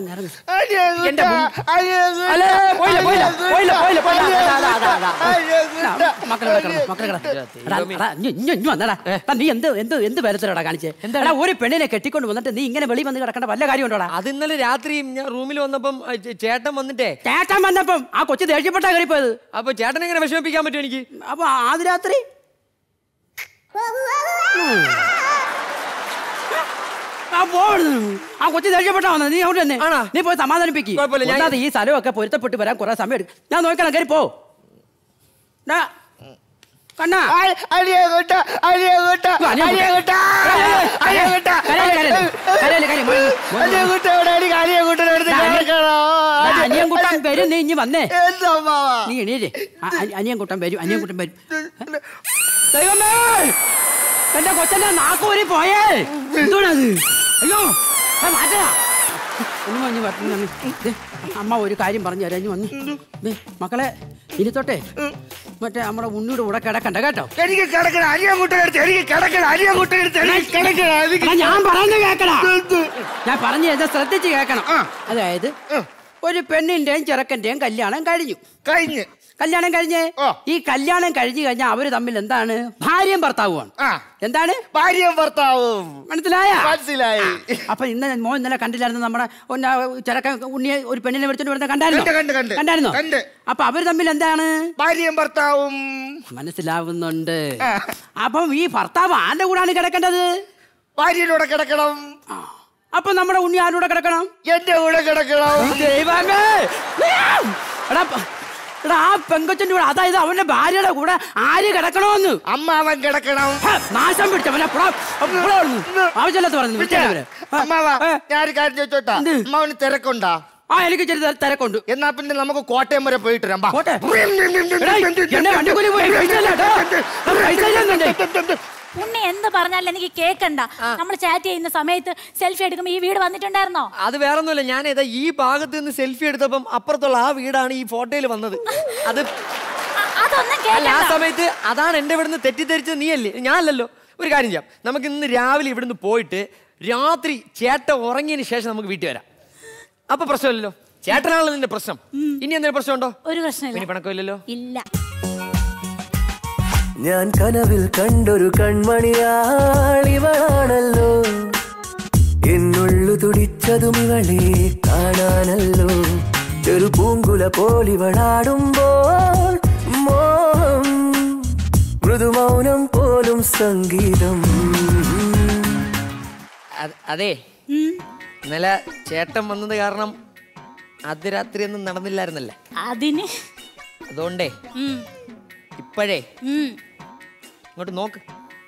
നീ എന്ത് വരത്തിലടാ കാണിച്ചേ? എന്താ ഒരു പെണ്ണിനെ കെട്ടിക്കൊണ്ട് വന്നിട്ട് നീ ഇങ്ങനെ വെളി വന്ന് കിടക്കേണ്ട വല്ല കാര്യം ഉണ്ടോടാ? അത് ഇന്നലെ രാത്രി ഞാൻ റൂമിൽ വന്നപ്പം ചേട്ടൻ വന്നപ്പം ആ കൊച്ചു ദേഷ്യപ്പെട്ടാ കയറിപ്പോയത്. അപ്പൊ ചേട്ടൻ എങ്ങനെ വിഷമിപ്പിക്കാൻ പറ്റും എനിക്ക്? അപ്പൊ ആദ്യ രാത്രി ആ കൊച്ചു ദേഷ്യപ്പെട്ടാ വന്നത്. നീ അവിടെ തന്നെ നീ പോയി സമാധാനിപ്പിക്കും. ഈ സ്ഥലമൊക്കെ പൊരുത്തപ്പെട്ട് വരാൻ കുറെ സമയം എടുക്കും. ഞാൻ നോക്കണം, കയറി പോ. കണ്ണാ, അനിയൻകുട്ടൻ വരും. നീ ഇനി വന്നേ, നീ എണീരേ. അനിയൻകുട്ടൻ വരും. ദൈവമേ, എന്റെ കൊച്ചന്റെ നാക്കൂരി പോയേ. എന്തോണത്? അയ്യോ, മാറ്റാ. അമ്മ ഒരു കാര്യം പറഞ്ഞു തരാം. ഇനി വന്ന് മക്കളെ, ഇനി തൊട്ടേ മറ്റേ നമ്മുടെ ഉണ്ണിയുടെ കൂടെ കിടക്കണ്ട കേട്ടോ. എനിക്ക് ഞാൻ പറയുന്ന കേക്കടാ. ഞാൻ പറഞ്ഞു കഴിഞ്ഞാൽ ശ്രദ്ധിച്ച് കേൾക്കണം. അതായത് ഒരു പെണ്ണിന്റെയും ചെറുക്കന്റെയും കല്യാണം കഴിഞ്ഞു. കല്യാണം കഴിഞ്ഞ് ഈ കല്യാണം കഴിഞ്ഞു കഴിഞ്ഞാൽ അവര് തമ്മിൽ എന്താണ്? ഭാര്യയും ഭർത്താവുമാണ്. എന്താണ്? ഭാര്യയും ഭർത്താവും. മനസ്സിലായ? മനസ്സിലായി. അപ്പൊ മോൻ ഇന്നലെ കണ്ടില്ലായിരുന്നു നമ്മുടെ ചെറുക്കൻ ഉണ്ണിയെ ഒരു പെണ്ണിനെ വിളിച്ചോണ്ട് വരുന്ന കണ്ടായിരുന്നോ? അപ്പൊ അവര് തമ്മിൽ എന്താണ്? ഭാര്യയും ഭർത്താവും. മനസ്സിലാവുന്നുണ്ട്. അപ്പം ഈ ഭർത്താവ് ആരുടെ കൂടാണ് കിടക്കേണ്ടത്? ഭാര്യയുടെ കൂടെ കിടക്കണം. അപ്പൊ നമ്മുടെ ഉണ്ണി ആരുടെ കൂടെ കിടക്കണം? എന്റെ കൂടെ കിടക്കണം. ദൈവമേ! എടാ ആ പെങ്കൊച്ചന്റെ കൂടെ, അതായത് അവന്റെ ഭാര്യയുടെ കൂടെ ആര് കിടക്കണോന്ന്? അമ്മാവൻ കിടക്കണം. നാശം പിടിച്ചവനെ ആവശ്യമില്ലാത്ത പറഞ്ഞു. അമ്മാവാ, ഞാനൊരു കാര്യം ചോദിച്ചോട്ടാ, അമ്മാവന് തിരക്കുണ്ടാ? എനിക്ക് ചെറിയ തിരക്കുണ്ട്. എന്നാ പിന്നെ നമുക്ക് കോട്ടയം വരെ പോയിട്ട് വരാം. ഉണ്ണി എന്ത് പറഞ്ഞാലും എനിക്ക് കേക്കണ്ട. നമ്മൾ ചാറ്റ് ചെയ്യുന്ന സമയത്ത് സെൽഫി എടുക്കുമ്പോ ഈ വീട് വന്നിട്ടുണ്ടായിരുന്നോ? അത് വേറൊന്നുമില്ല, ഞാൻ ഏതാ ഈ ഭാഗത്ത് നിന്ന് സെൽഫി എടുത്തപ്പം അപ്പുറത്തുള്ള ആ വീടാണ് ഈ ഫോട്ടോയിൽ വന്നത്. അത് ആ സമയത്ത് അതാണ് എന്റെ ഇവിടുന്ന് തെറ്റിദ്ധരിച്ചത്. നീയല്ലേ? ഞാനല്ലല്ലോ. ഒരു കാര്യം ചെയ്യാം, നമുക്ക് ഇന്ന് രാവിലെ ഇവിടുന്ന് പോയിട്ട് രാത്രി ചേട്ടൻ ഉറങ്ങിയതിന് ശേഷം നമുക്ക് വീട്ടിൽ വരാം. അപ്പൊ പ്രശ്നമില്ലല്ലോ. ചേട്ടനാണല്ലോ നിന്റെ പ്രശ്നം. ഇനി എന്തെങ്കിലും പ്രശ്നമുണ്ടോ? ഒരു പ്രശ്നമില്ല. ഇനി പണക്കമില്ലല്ലോ. ഇല്ല. ഞാൻ കനവിൽ കണ്ടൊരു കൺമണിയാളിവളാണല്ലോ, എന്നുള്ളു തുടിച്ചതും ഇവളെ കാണാനല്ലോ. ചെറു പൂങ്കുല പോലിവളാടുമ്പോൾ മോഹം, മൃദുമൗനം പോലും സംഗീതം. അതെ, ഇന്നലെ ചേട്ടൻ വന്നത് കാരണം അർദ്ധരാത്രി ഒന്നും നടന്നില്ലായിരുന്നല്ലേ? അതുകൊണ്ടേ ഇപ്പോഴേ ഇങ്ങോട്ട് നോക്ക്.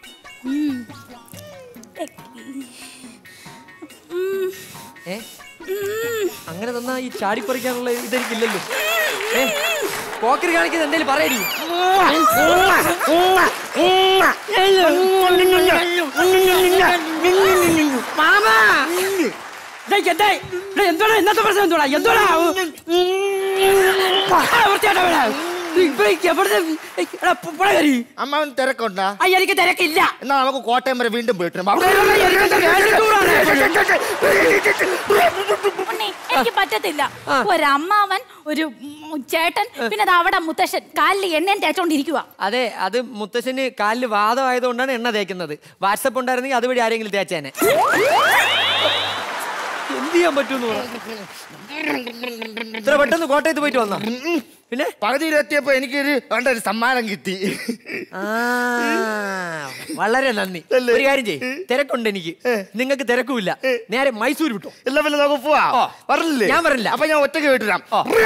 അങ്ങനെ തന്നാ ഈ ചാടിപ്പറിക്കാനുള്ള ഇതെനിക്കില്ലല്ലോ. പോക്കറി കാണിക്കുന്നത് എന്തേലും പറയടി. മാമാ എന്തോടാ ഇന്നത്തെ പ്രശ്നം? എന്തോടാ അമ്മാവൻ തിരക്കുണ്ടാ? എനിക്ക് തിരക്കില്ല. എന്നാ നമുക്ക് കോട്ടയം വരെ വീണ്ടും പോയിട്ട് എനിക്ക് പറ്റത്തില്ല. ഒരമ്മാവൻ, ഒരു ചേട്ടൻ, പിന്നെ അവിടെ മുത്തശ്ശൻ കാലിൽ എണ്ണയും തേച്ചോണ്ടിരിക്കുക. അതെ, അത് മുത്തശ്ശന് കാലിൽ വാദമായതുകൊണ്ടാണ് എണ്ണ തേക്കുന്നത്. വാട്സപ്പ് ഉണ്ടായിരുന്നെങ്കിൽ അതുവഴി ആരെങ്കിലും തേച്ചേനെ. എന്ത് ചെയ്യാൻ പറ്റൂന്ന് ഇത്ര പെട്ടെന്ന് കോട്ടയത്ത് പോയിട്ട് വന്ന പിന്നെ പകുതിയിലെത്തിയപ്പോ എനിക്കൊരു ഒരു സമ്മാനം കിട്ടി. വളരെ നന്ദി. ഒരു കാര്യം ചെയ്യ്, തിരക്കുണ്ട് എനിക്ക്, നിങ്ങൾക്ക് തിരക്കുമില്ല, നേരെ മൈസൂർ വിട്ടോ. എല്ലാം പിന്നെ നമുക്ക് പോവാ. പറഞ്ഞില്ലേ? ഞാൻ പറഞ്ഞില്ല. അപ്പൊ ഞാൻ ഒറ്റയ്ക്ക് വിട്ടുരാം.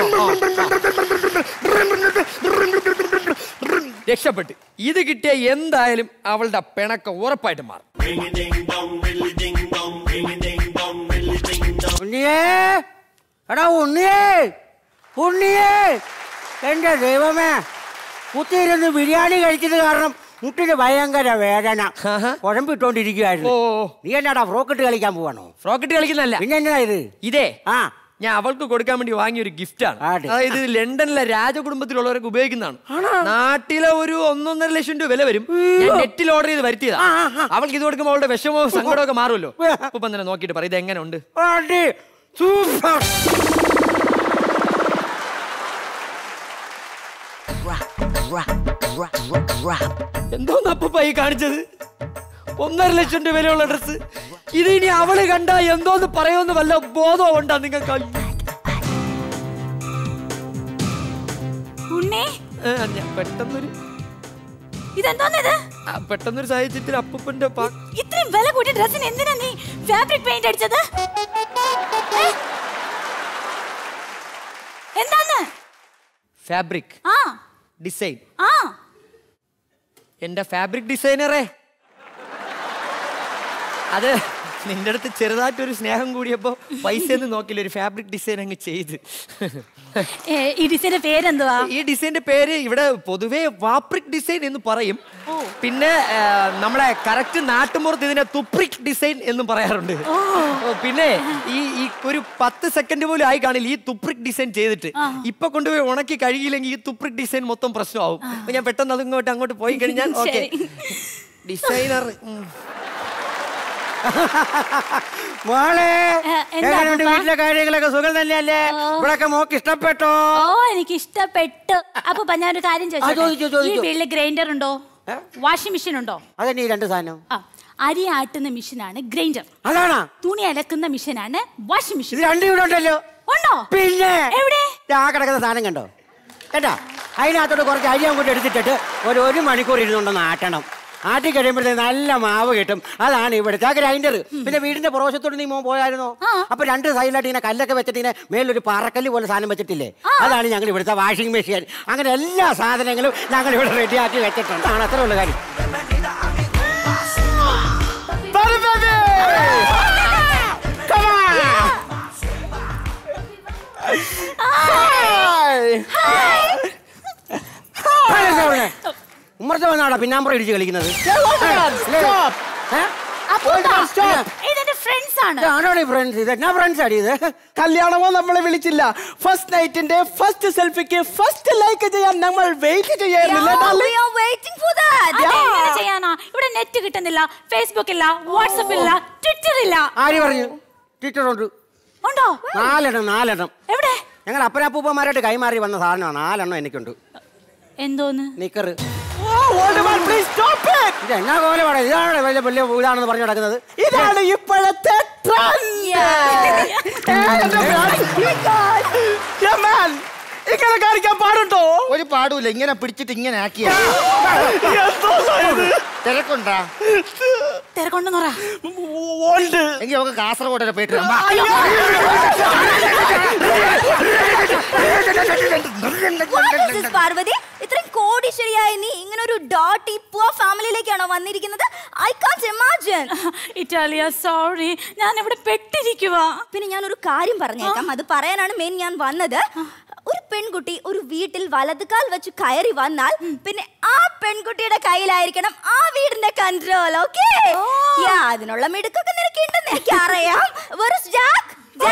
രക്ഷപ്പെട്ട് ഇത് കിട്ടിയ എന്തായാലും അവളുടെ പിണക്കം ഉറപ്പായിട്ട് മാറും. ഉണ്ണിയേ, എടാ ഉണ്ണിയേ, ഉണ്ണിയേ, എന്റെ ദൈവമേ, കുത്തിയിരുന്ന് ബിരിയാണി കഴിച്ചത് കാരണം മുട്ടിന് ഭയങ്കര വേദന, കുഴമ്പിട്ടോണ്ടിരിക്കുകയായിരുന്നു. നീ എന്നാടാ ഫ്രോക്കിട്ട് കളിക്കാൻ പോവാണോ? ഫ്രോക്കിട്ട് കളിക്കുന്നല്ല, പിന്നെ എന്നാ ഇത്? ഇതേ ഞാൻ അവൾക്ക് കൊടുക്കാൻ വേണ്ടി വാങ്ങിയ ഒരു ഗിഫ്റ്റാണ്. അതായത് ലണ്ടനിലെ രാജകുടുംബത്തിലുള്ളവരൊക്കെ ഉപയോഗിക്കുന്നതാണ്. നാട്ടിലെ ഒരു 1.5 ലക്ഷം രൂപ വില വരും. ഞാൻ നെറ്റിൽ ഓർഡർ ചെയ്ത് വരുത്തിയതാ. അവൾക്ക് ഇത് കൊടുക്കുമ്പോൾ അവളുടെ വിഷമവും സങ്കടവും ഒക്കെ മാറുമല്ലോ. അപ്പൊ തന്നെ നോക്കിയിട്ട് പറയും ഇത് എങ്ങനെ ഉണ്ട്. എന്തോന്ന് അപ്പ ഈ കാണിച്ചത്? 1.5 ലക്ഷം രൂപ വിലയുള്ള ഡ്രസ്. ഇത് ഇനി അവള് കണ്ട എന്തോന്ന് പറയുമെന്ന് വല്ല ബോധം ഉണ്ടാ നിങ്ങൾക്ക്? പെട്ടെന്നൊരു സാഹചര്യത്തിൽ അപ്പൂപ്പന്റെ ഇത്രയും വില കൂട്ടിയ ഡ്രസ്സിന് എന്തിനാ നീ ഫാബ്രിക് പെയിന്റ് അടിച്ചത്? എന്താണ് ഫാബ്രിക് ഡിസൈൻ? എന്റെ ഫാബ്രിക് ഡിസൈനറെ, അത് നിന്റെ അടുത്ത് ചെറുതായിട്ടൊരു സ്നേഹം കൂടിയപ്പോ പൈസ ഒന്നും നോക്കില്ല, ഒരു ഫാബ്രിക് ഡിസൈൻ അങ്ങ് ചെയ്ത്. ഈ ഡിസൈന്റെ പേരെന്തുവാ? ഈ ഡിസൈന്റെ പേര് ഇവിടെ പൊതുവേ വാപ്രിക് ഡിസൈൻ എന്ന് പറയും. പിന്നെ നമ്മളെ കറക്റ്റ് നാട്ടുമ്പുറത്ത് ഇതിനെ തുപ്രിക് ഡിസൈൻ എന്നും പറയാറുണ്ട്. പിന്നെ ഈ ഒരു 10 സെക്കൻഡ് പോലും ആയി കാണില്ല ഈ തുപ്രിക് ഡിസൈൻ ചെയ്തിട്ട്. ഇപ്പൊ കൊണ്ടുപോയി ഉണക്കി കഴിയില്ലെങ്കിൽ ഈ തുപ്രിക് ഡിസൈൻ മൊത്തം പ്രശ്നമാവും. ഞാൻ പെട്ടെന്ന് അതിങ്ങോട്ട് അങ്ങോട്ട് പോയി കഴിഞ്ഞാൽ ഓക്കെ മോളെ എങ്ങനെയുണ്ട് വീട്ടിലെ കാര്യങ്ങളൊക്കെ സുഖം തന്നെയല്ലേ? ഇവിടൊക്കെ മോക്ക് ഇഷ്ടപ്പെട്ടോ? ഓ എനിക്ക് ഇഷ്ടപ്പെട്ടു. അപ്പൊ ഞാനൊരു കാര്യം ചോദിച്ചു, ഈ വീട്ടില് ഗ്രൈൻഡർ ഉണ്ടോ, വാഷിംഗ് മെഷീൻ ഉണ്ടോ? അതെന്നെ ഈ രണ്ട് സാധനം. അരി ആട്ടുന്ന മെഷീനാണ് ഗ്രൈൻഡർ, അതാണോ? തുണി അലക്കുന്ന മെഷീനാണ് വാഷിംഗ് മെഷീൻ. രണ്ടും ഇവിടെ ഉണ്ടല്ലോ. ഉണ്ടോ? പിന്നെ എവിടെ? ആ കിടക്കുന്ന സാധനം കണ്ടോ കേട്ടാ? അതിനകത്തോട്ട് കുറച്ച് അരി അങ്ങോട്ട് എടുത്തിട്ടിട്ട് ഒരു മണിക്കൂർ ഇരുന്നുകൊണ്ടൊന്ന് ആട്ടണം. ആട്ടി കഴിയുമ്പോഴത്തേക്ക് നല്ല മാവ് കിട്ടും. അതാണ് ഇവിടുത്തെ ഗ്രൈൻഡർ. പിന്നെ വീടിന്റെ പുറവശത്തോട് നീ പോയായിരുന്നോ? അപ്പൊ രണ്ട് സൈഡിലായിട്ട് ഇങ്ങനെ കല്ലൊക്കെ വെച്ചിട്ട് ഇങ്ങനെ മേലൊരു പാറക്കല്ല് പോലെ സാധനം വെച്ചിട്ടില്ലേ? അതാണ് ഞങ്ങൾ ഇവിടുത്തെ വാഷിംഗ് മെഷീൻ. അങ്ങനെ എല്ലാ സാധനങ്ങളും ഞങ്ങൾ ഇവിടെ റെഡിയാക്കി വെച്ചിട്ടുണ്ട്. ആണ് അത്ര ഉള്ള കാര്യം. ഉമ്മർത്തെ വന്നാടാ പിന്നാമ്പറ ഇടിച്ച് കളിക്കുന്നത്. കല്യാണമോ നമ്മളെ വിളിച്ചില്ല. ഫസ്റ്റ് നൈറ്റിന്റെ ഫസ്റ്റ് സെൽഫിക്ക് ഫസ്റ്റ് ലൈക്ക് ചെയ്യാൻ നമ്മൾ വെയിറ്റ് ചെയ്യാറില്ല. ഇവിടെ നെറ്റ് കിട്ടുന്നില്ല, ഫേസ്ബുക്ക് ഇല്ല, വാട്സ്ആപ്പ് ഇല്ല, ട്വിറ്റർ ഇല്ല. ആര് പറഞ്ഞു? ട്വിറ്റർ ഉണ്ട്. ഉണ്ടോ? 4 എണ്ണം. എവിടെ? ഞങ്ങൾ അപ്പനപ്പൂപ്പന്മാരായിട്ട് കൈമാറി വന്ന സാധനമാണ്. 4 എണ്ണം എനിക്കുണ്ട്. എന്തോന്ന്? നിക്കറ്. എന്നാ കോലമാണ്? ഇതാണ് വലിയ ഇതാണെന്ന് പറഞ്ഞു നടക്കുന്നത്. ഇതാണ് ഇപ്പോഴത്തെ ഇങ്ങനെ കാണിക്കാൻ പാടുണ്ടോ? ഒരു പാടൂല. ഇങ്ങനെ പിടിച്ചിട്ട് ഇങ്ങനെ ആക്കിയ തിരക്കുണ്ടാ? തിരക്കുണ്ടെന്ന് പറ. എങ്കിൽ നമുക്ക് കാസർഗോഡ് പോയിട്ട് പാർവതി, ഇത്രയും കോടീശ്വരിയായ നീ ഇങ്ങനെ ഒരു ഡോട്ടി പുവർ ഫാമിലിയിലേക്കാണോ വന്നിരിക്കുന്നത്? I can't imagine. ഇറ്റാലിയ സോറി, ഞാൻ ഇവിടെ പെട്ടിരിക്കുക. പിന്നെ ഞാൻ ഒരു കാര്യം പറഞ്ഞേക്കാം, അത് പറയാനാണ് മെയിൻ ഞാൻ വന്നത്. ഒരു പെൺകുട്ടി ഒരു വീട്ടിൽ വലതുകാൽ വെച്ച് കയറി വന്നാൽ പിന്നെ ആ പെൺകുട്ടിയുടെ കയ്യിലായിരിക്കണം ആ വീടിന്റെ കൺട്രോൾ. ഓക്കേ? അതിനുള്ള മിടുക്കൊക്കെ നിനക്കുണ്ടെന്ന് എനിക്ക് അറിയാം. ജാക്ക്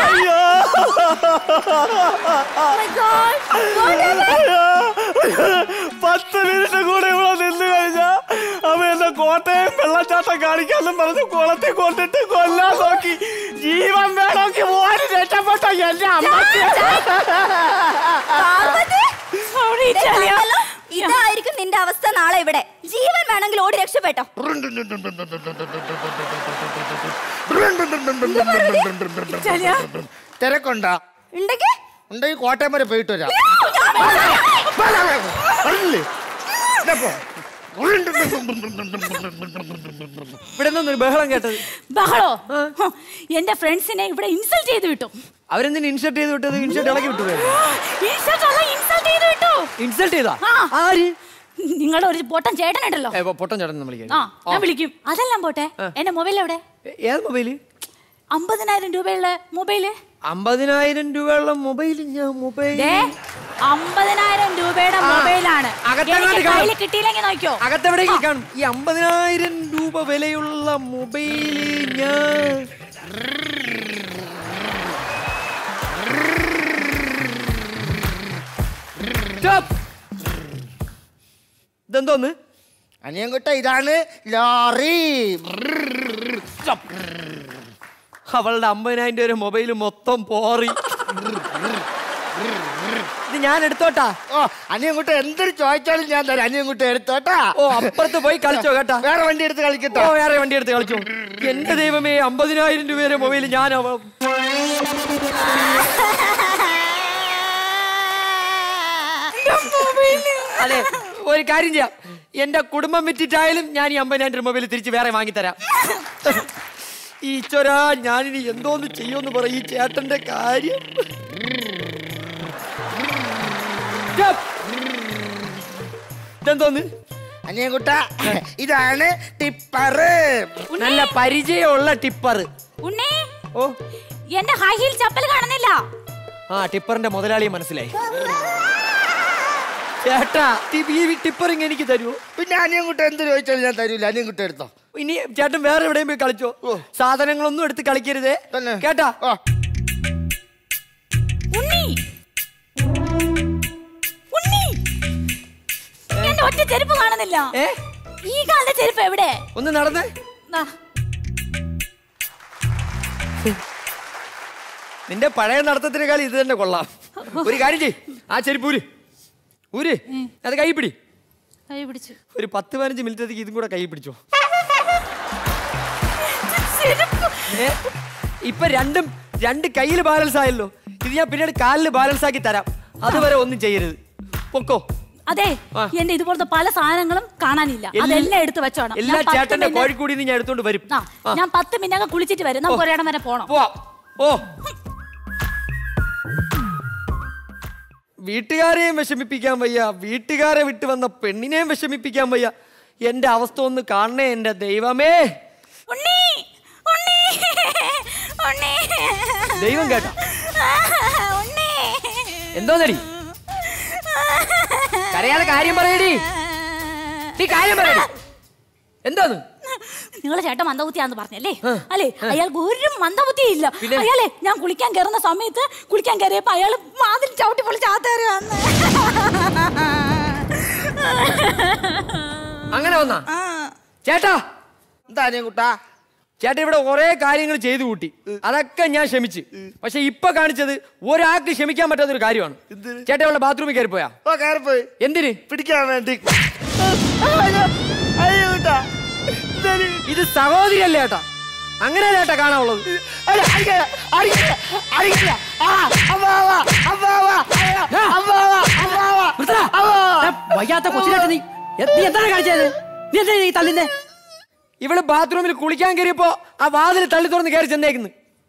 10 മിനിറ്റ് കൂടെ ഇവിടെ നിന്ന് കഴിഞ്ഞാ അവ എന്നെ കോട്ടയം വെള്ളച്ചാട്ടം കാണിക്കാന്നും പറഞ്ഞ് കുളത്തിൽ കൊണ്ടിട്ട് കൊല്ലാൻ നോക്കി. ജീവൻ വേണമെങ്കിൽ ഓടി രക്ഷപ്പെട്ട എന്റെ അമ്മയ്ക്ക്. ഇതായിരിക്കും നിന്റെ അവസ്ഥ നാളെ ഇവിടെ. ജീവൻ വേണമെങ്കിൽ ഓടി രക്ഷപ്പെട്ടോ. തിരക്കുണ്ടാ? ഉണ്ടെങ്കിൽ കോട്ടയം വരെ പോയിട്ട് വരാം. ഇവിടെ നിന്നൊരു ബഹളം കേട്ടത്. ബഹളോ? എന്റെ ഫ്രണ്ട്സിനെ ഇവിടെ ഇൻസൾട്ട് ചെയ്ത് വിട്ടു. അവരെന്തിന് ഇൻസൾട്ട് ചെയ്ത് വിട്ടത്? ഇൻസൾട്ട് ഇളക്കി വിട്ടു. ഇൻസൾട്ട് ചെയ്തോ? ആര്? നിങ്ങളുടെ ഒരു പൊട്ടൻ ചേട്ടനുണ്ടല്ലോ. പൊട്ടൻ ചേട്ടൻ ഞാൻ വിളിക്കും. അതെല്ലാം പോട്ടെ, എന്റെ മൊബൈൽ എവിടെ? ഏത് മൊബൈല്? 50,000 രൂപയുള്ള മൊബൈല്. 50,000 രൂപയുള്ള മൊബൈൽ? ഞാൻ മൊബൈൽ 50,000 രൂപയുടെ മൊബൈലാണ്. കയ്യിൽ കിട്ടിയില്ലെങ്കിൽ നോക്കിയോ. അകത്തെവിടേക്ക് കാണും ഈ 50,000 രൂപ വിലയുള്ള മൊബൈൽ? ഞാൻ ഇതെന്തോന്ന്? അനിയൻകുട്ട, ഇതാണ് ലോറി. അവളുടെ 50,000 രൂപ മൊബൈൽ മൊത്തം പോറി. ഇത് ഞാൻ എടുത്തോട്ടാ? ഓ, അനിയൻകുട്ട എന്തൊരു ചോദിച്ചാലും ഞാൻ തരാം. അനിയൻകുട്ട എടുത്തോട്ടാ. ഓ, അപ്പുറത്ത് പോയി കളിച്ചോ കേട്ടാ. വേറെ വണ്ടി എടുത്ത് കളിക്കട്ടോ? ഓ, വേറെ വണ്ടി എടുത്ത് കളിച്ചോ. എന്റെ ദൈവമേ, 50,000 രൂപയുടെ മൊബൈൽ ഞാൻ അതെ, ഒരു കാര്യം ചെയ്യാം. എന്റെ കുടുംബം വിറ്റിട്ടായാലും ഞാൻ ഈ 50,000 രൂപ മൊബൈൽ തിരിച്ച് വേറെ വാങ്ങിത്തരാം. ഈശ്വരാ, ഞാനിനി എന്തോന്ന് ചെയ്യുമെന്ന് പറ. ഈ ചേട്ടന്റെ കാര്യം ഇതെന്തോന്ന്? അനിയൻകുട്ട, ഇതാണ് ടിപ്പർ. നല്ല പരിചയമുള്ള ടിപ്പർ. ഉണ്ണി, ഓ, എന്റെ ഹൈ ഹീൽ ചപ്പൽ കാണുന്നില്ല. ആ, ടിപ്പറിന്റെ മുതലാളിയെ മനസ്സിലായി. ചേട്ടാ, ഈ ടിപ്പറിങ് എനിക്ക് തരുമോ? പിന്നെ അനിയൻകുട്ട എന്ത് ചോദിച്ചാലും ഞാൻ തരൂല. അനിയൻകുട്ട എടുത്തോ. ഇനി ചേട്ടൻ വേറെ എവിടെയും പോയി കളിച്ചോ. സാധനങ്ങളൊന്നും എടുത്ത് കളിക്കരുതേ കേട്ടാ. ഉണ്ണി, ഉണ്ണി, എന്റെ ഒറ്റ ചെരുപ്പ് കാണുന്നില്ല. ഈ കാലിന്റെ ചെരുപ്പ് എവിടെ? ഒന്ന് നടന്നേ. നിന്റെ പഴയ നടത്തത്തിനേക്കാൾ ഇത് തന്നെ കൊള്ളാം. ഒരു കാര്യം ചെയ്, ആ ചെരുപ്പൂര് ഊര്, അത് കൈ പിടി. കൈ പിടിച്ചു. ഒരു 10-15 മിനിറ്റത്തേക്ക് ഇതും കൂടെ കൈ പിടിച്ചോ. ഇപ്പൊ രണ്ട് കയ്യിൽ ബാലൻസ് ആയല്ലോ. ഇത് ഞാൻ പിന്നീട് കാലിൽ ബാലൻസ് ആക്കി തരാം. അതുവരെ ഒന്നും ചെയ്യരുത്. പൊക്കോ. അതെ, എന്റെ ഇതുപോലത്തെ പല സാധനങ്ങളും കാണാനില്ല. അതെല്ലാം എടുത്ത് വെച്ചോണം. എല്ലാ ചേട്ടന്റെ കോഴിക്കോടി ഞാൻ എടുത്തോണ്ട് വരും. ഞാൻ 10 മിനിറ്റ് കുളിച്ചിട്ട് വരും. നമുക്ക് ഒരിടം വരെ പോണം. ഓ, വീട്ടുകാരെയും വിഷമിപ്പിക്കാൻ വയ്യ, വീട്ടുകാരെ വിട്ടു വന്ന പെണ്ണിനെയും വിഷമിപ്പിക്കാൻ വയ്യ. എന്റെ അവസ്ഥ ഒന്ന് കാണണേ എന്റെ ദൈവമേ. ദൈവം കേട്ടോ? എന്തോ നടി കരയാതെ കാര്യം പറയടി. നീ കാര്യം പറയടി. എന്തോന്ന്? നിങ്ങളെ ചേട്ടൻ മന്ദബുദ്ധിയാന്ന് പറഞ്ഞല്ലേ? അല്ലേ, അയാൾക്ക് ഒരു മന്ദബുദ്ധി ഇല്ല. അയാളെ ഞാൻ കുളിക്കാൻ കയറുന്ന സമയത്ത് കുളിക്കാൻ കയറിയപ്പോ അയാൾ വാതിൽ ചവിട്ടി പൊളിച്ച് ആത്തേറി വന്ന്. അങ്ങനെ വന്നാ ചേട്ടാ? എന്താ കുട്ടാ? ചേട്ടാ ഇവിടെ കുറെ കാര്യങ്ങൾ ചെയ്തു കൂട്ടി, അതൊക്കെ ഞാൻ ക്ഷമിച്ച്. പക്ഷെ ഇപ്പൊ കാണിച്ചത് ഒരാൾക്ക് ക്ഷമിക്കാൻ പറ്റാത്തൊരു കാര്യമാണ്. ചേട്ടാ ഇവിടെ ബാത്റൂമിൽ കയറി പോയാ? എന്തിന്? പിടിക്കാൻ വേണ്ടി. ഇത് സഹോദരിയല്ലേ ചേട്ടാ? അങ്ങനെ ചേട്ടാ കാണാനുള്ളത്? വയ്യാത്ത കൊച്ചിനായിട്ട് നീ എന്താണ് കാണിച്ചത്? നീ എന്താ ഈ തള്ളിന്നെ? ഇവള് ബാത്റൂമിൽ കുളിക്കാൻ കയറിയപ്പോ ആ വാതിൽ തള്ളി തുറന്ന് കയറി ചെന്നേക്കുന്നു.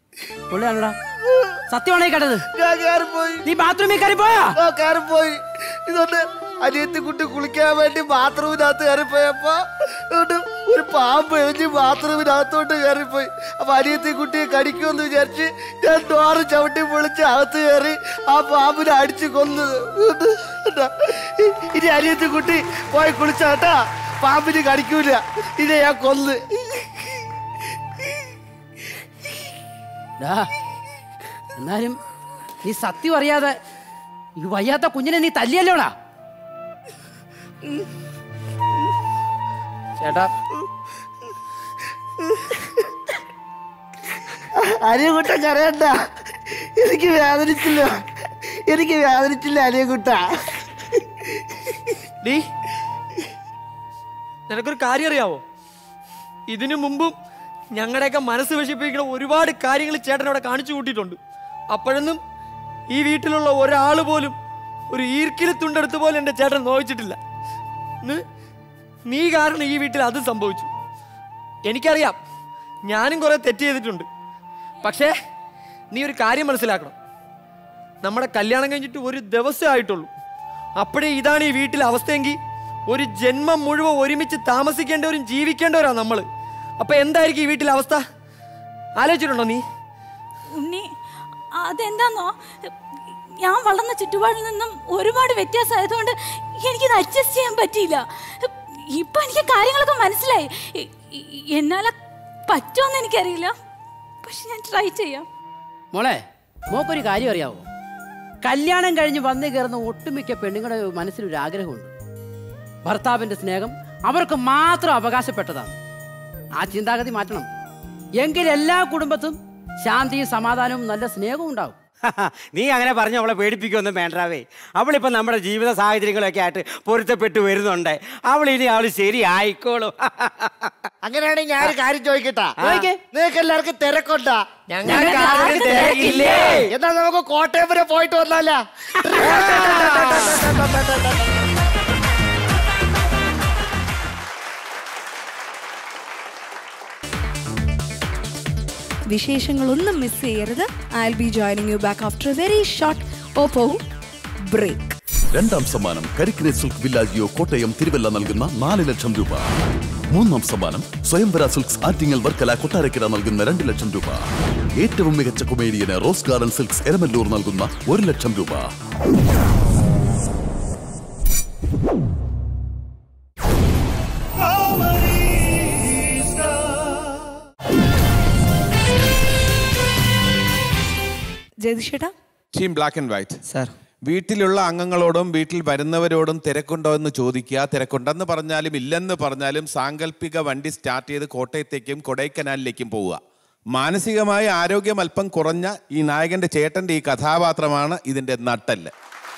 സത്യമാണേ കേട്ടത്? നീ ബാത്റൂമിൽ കയറി പോയാ? കയറിപ്പോയി. ഇതുകൊണ്ട് അനിയത്തി കുട്ടി കുളിക്കാൻ വേണ്ടി ബാത്റൂമിനകത്ത് കയറിപ്പോയപ്പോ ഒരു പാമ്പ് എഴുതി ബാത്റൂമിനകത്തോട്ട് കയറിപ്പോയി. അപ്പൊ അനിയത്തി കുട്ടിയെ കടിക്കുമെന്ന് വിചാരിച്ച് ഞാൻ ഡോറ് ചവിട്ടി പൊളിച്ച് അകത്ത് കയറി ആ പാമ്പിനെ അടിച്ച് കൊന്നത്. ഇനി അനിയത്തി കുട്ടി പോയി കുളിച്ചാട്ടാ, പാമ്പിന് കടിക്കൂല. ഇനി ഞാൻ കൊന്ന്. എന്നാലും നീ സത്യം അറിയാതെ ഈ വയ്യാത്ത കുഞ്ഞിനെ നീ തല്ലിയല്ലോടാ. ചേട്ടാ അനിയൻകുട്ട കരയണ്ട. എനിക്ക് വേദനിച്ചില്ല, എനിക്ക് വേദനിച്ചില്ല അനിയൻകുട്ട. നിനക്കൊരു കാര്യം അറിയാവോ? ഇതിനു മുമ്പും ഞങ്ങളുടെയൊക്കെ മനസ്സ് വിഷമിപ്പിക്കുന്ന ഒരുപാട് കാര്യങ്ങൾ ചേട്ടൻ അവിടെ കാണിച്ചു കൂട്ടിയിട്ടുണ്ട്. അപ്പോഴൊന്നും ഈ വീട്ടിലുള്ള ഒരാൾ പോലും ഒരു ഈർക്കിൽ തുണ്ടെടുത്ത് പോലും എൻ്റെ ചേട്ടൻ നോവിച്ചിട്ടില്ല. നീ കാരണം ഈ വീട്ടിൽ അത് സംഭവിച്ചു. എനിക്കറിയാം, ഞാനും കുറെ തെറ്റ് ചെയ്തിട്ടുണ്ട്. പക്ഷേ നീ ഒരു കാര്യം മനസ്സിലാക്കണം, നമ്മുടെ കല്യാണം കഴിഞ്ഞിട്ട് ഒരു ദിവസം ആയിട്ടുള്ളൂ. അപ്പോഴേ ഇതാണ് ഈ വീട്ടിലെ അവസ്ഥയെങ്കിൽ ഒരു ജന്മം മുഴുവൻ ഒരുമിച്ച് താമസിക്കേണ്ടവരും ജീവിക്കേണ്ടവരാണ് നമ്മൾ. അപ്പൊ എന്തായിരിക്കും ഈ വീട്ടിലെ അവസ്ഥ ആലോചിച്ചിട്ടുണ്ടോ നീ? ഉണ്ണി, അതെന്താന്നോ, ഞാൻ വളർന്ന ചുറ്റുപാടിൽ നിന്നും ഒരുപാട് വ്യത്യാസമായതുകൊണ്ട് എനിക്കിത് അഡ്ജസ്റ്റ് ചെയ്യാൻ പറ്റിയില്ല. ഇപ്പൊ എനിക്ക് കാര്യങ്ങളൊക്കെ മനസ്സിലായി. എന്നാലെ പറ്റുമെന്ന് എനിക്കറിയില്ല, പക്ഷെ ഞാൻ ട്രൈ ചെയ്യാം. മോളെ, മോക്കൊരു കാര്യം അറിയാവോ? കല്യാണം കഴിഞ്ഞ് വന്നു കയറുന്ന ഒട്ടുമിക്ക പെണ്ണുങ്ങളുടെ മനസ്സിലൊരു ആഗ്രഹമുണ്ട്. ഭർത്താവിന്റെ സ്നേഹം അവർക്ക് മാത്രം അവകാശപ്പെട്ടതാണ്. ആ ചിന്താഗതി മാറ്റണം. എങ്കിൽ എല്ലാ കുടുംബത്തും ശാന്തിയും സമാധാനവും നല്ല സ്നേഹവും ഉണ്ടാവും. നീ അങ്ങനെ പറഞ്ഞ് അവളെ പേടിപ്പിക്കൊന്നും വേണ്ടാവേ. അവളിപ്പോ നമ്മുടെ ജീവിത സാഹചര്യങ്ങളൊക്കെ ആയിട്ട് പൊരുത്തപ്പെട്ടു വരുന്നുണ്ട്. അവളിനി അവള് ശരിയായിക്കോളും. അങ്ങനെയാണെങ്കിൽ ഞാൻ ഒരു കാര്യം ചോദിക്കട്ടാ? നിങ്ങൾക്ക് എല്ലാവർക്കും തിരക്കുണ്ടാ? എന്നാ നമുക്ക് കോട്ടയം വരെ പോയിട്ട് വന്നാലാ? വിശേഷങ്ങളൊന്നും മിസ് ചെയ്യരുത്. I will be joining you back after a very short break. രണ്ടാം സമ്മാനം കരിക്കിനെ സിൽക്ക് വില്ലാജിയോ കോട്ടയം തിരുവല്ല നൽകുന്ന 4 ലക്ഷം രൂപ. മൂന്നാം സമ്മാനം സ്വയംവര സിൽക്സ് ആറ്റിങ്ങൽ വർക്കല കൊട്ടാരക്കര നൽകുന്ന 2 ലക്ഷം രൂപ. ഏറ്റവും മികച്ച കൊമേഡിയന് റോസ് ഗാർഡൻ സിൽക്സ് എരമല്ലൂർ നൽകുന്ന 1 ലക്ഷം രൂപ. Team black and white sir, വീട്ടിലുള്ള അംഗങ്ങളോടും വീട്ടിൽ വരുന്നവരോടും തിരക്കുണ്ടോ എന്ന് ചോദിക്കുക. തിരക്കുണ്ടെന്ന് പറഞ്ഞാലും ഇല്ലെന്ന് പറഞ്ഞാലും സാങ്കല്പിക വണ്ടി സ്റ്റാർട്ട് ചെയ്ത് കോട്ടയത്തേക്കും കൊടൈക്കനാലിലേക്കും പോവുക. മാനസികമായ ആരോഗ്യം അല്പം കുറഞ്ഞ ഈ നായകന്റെ ചേട്ടന്റെ ഈ കഥാപാത്രമാണ് ഇതിന്റെ നട്ടെല്ല്.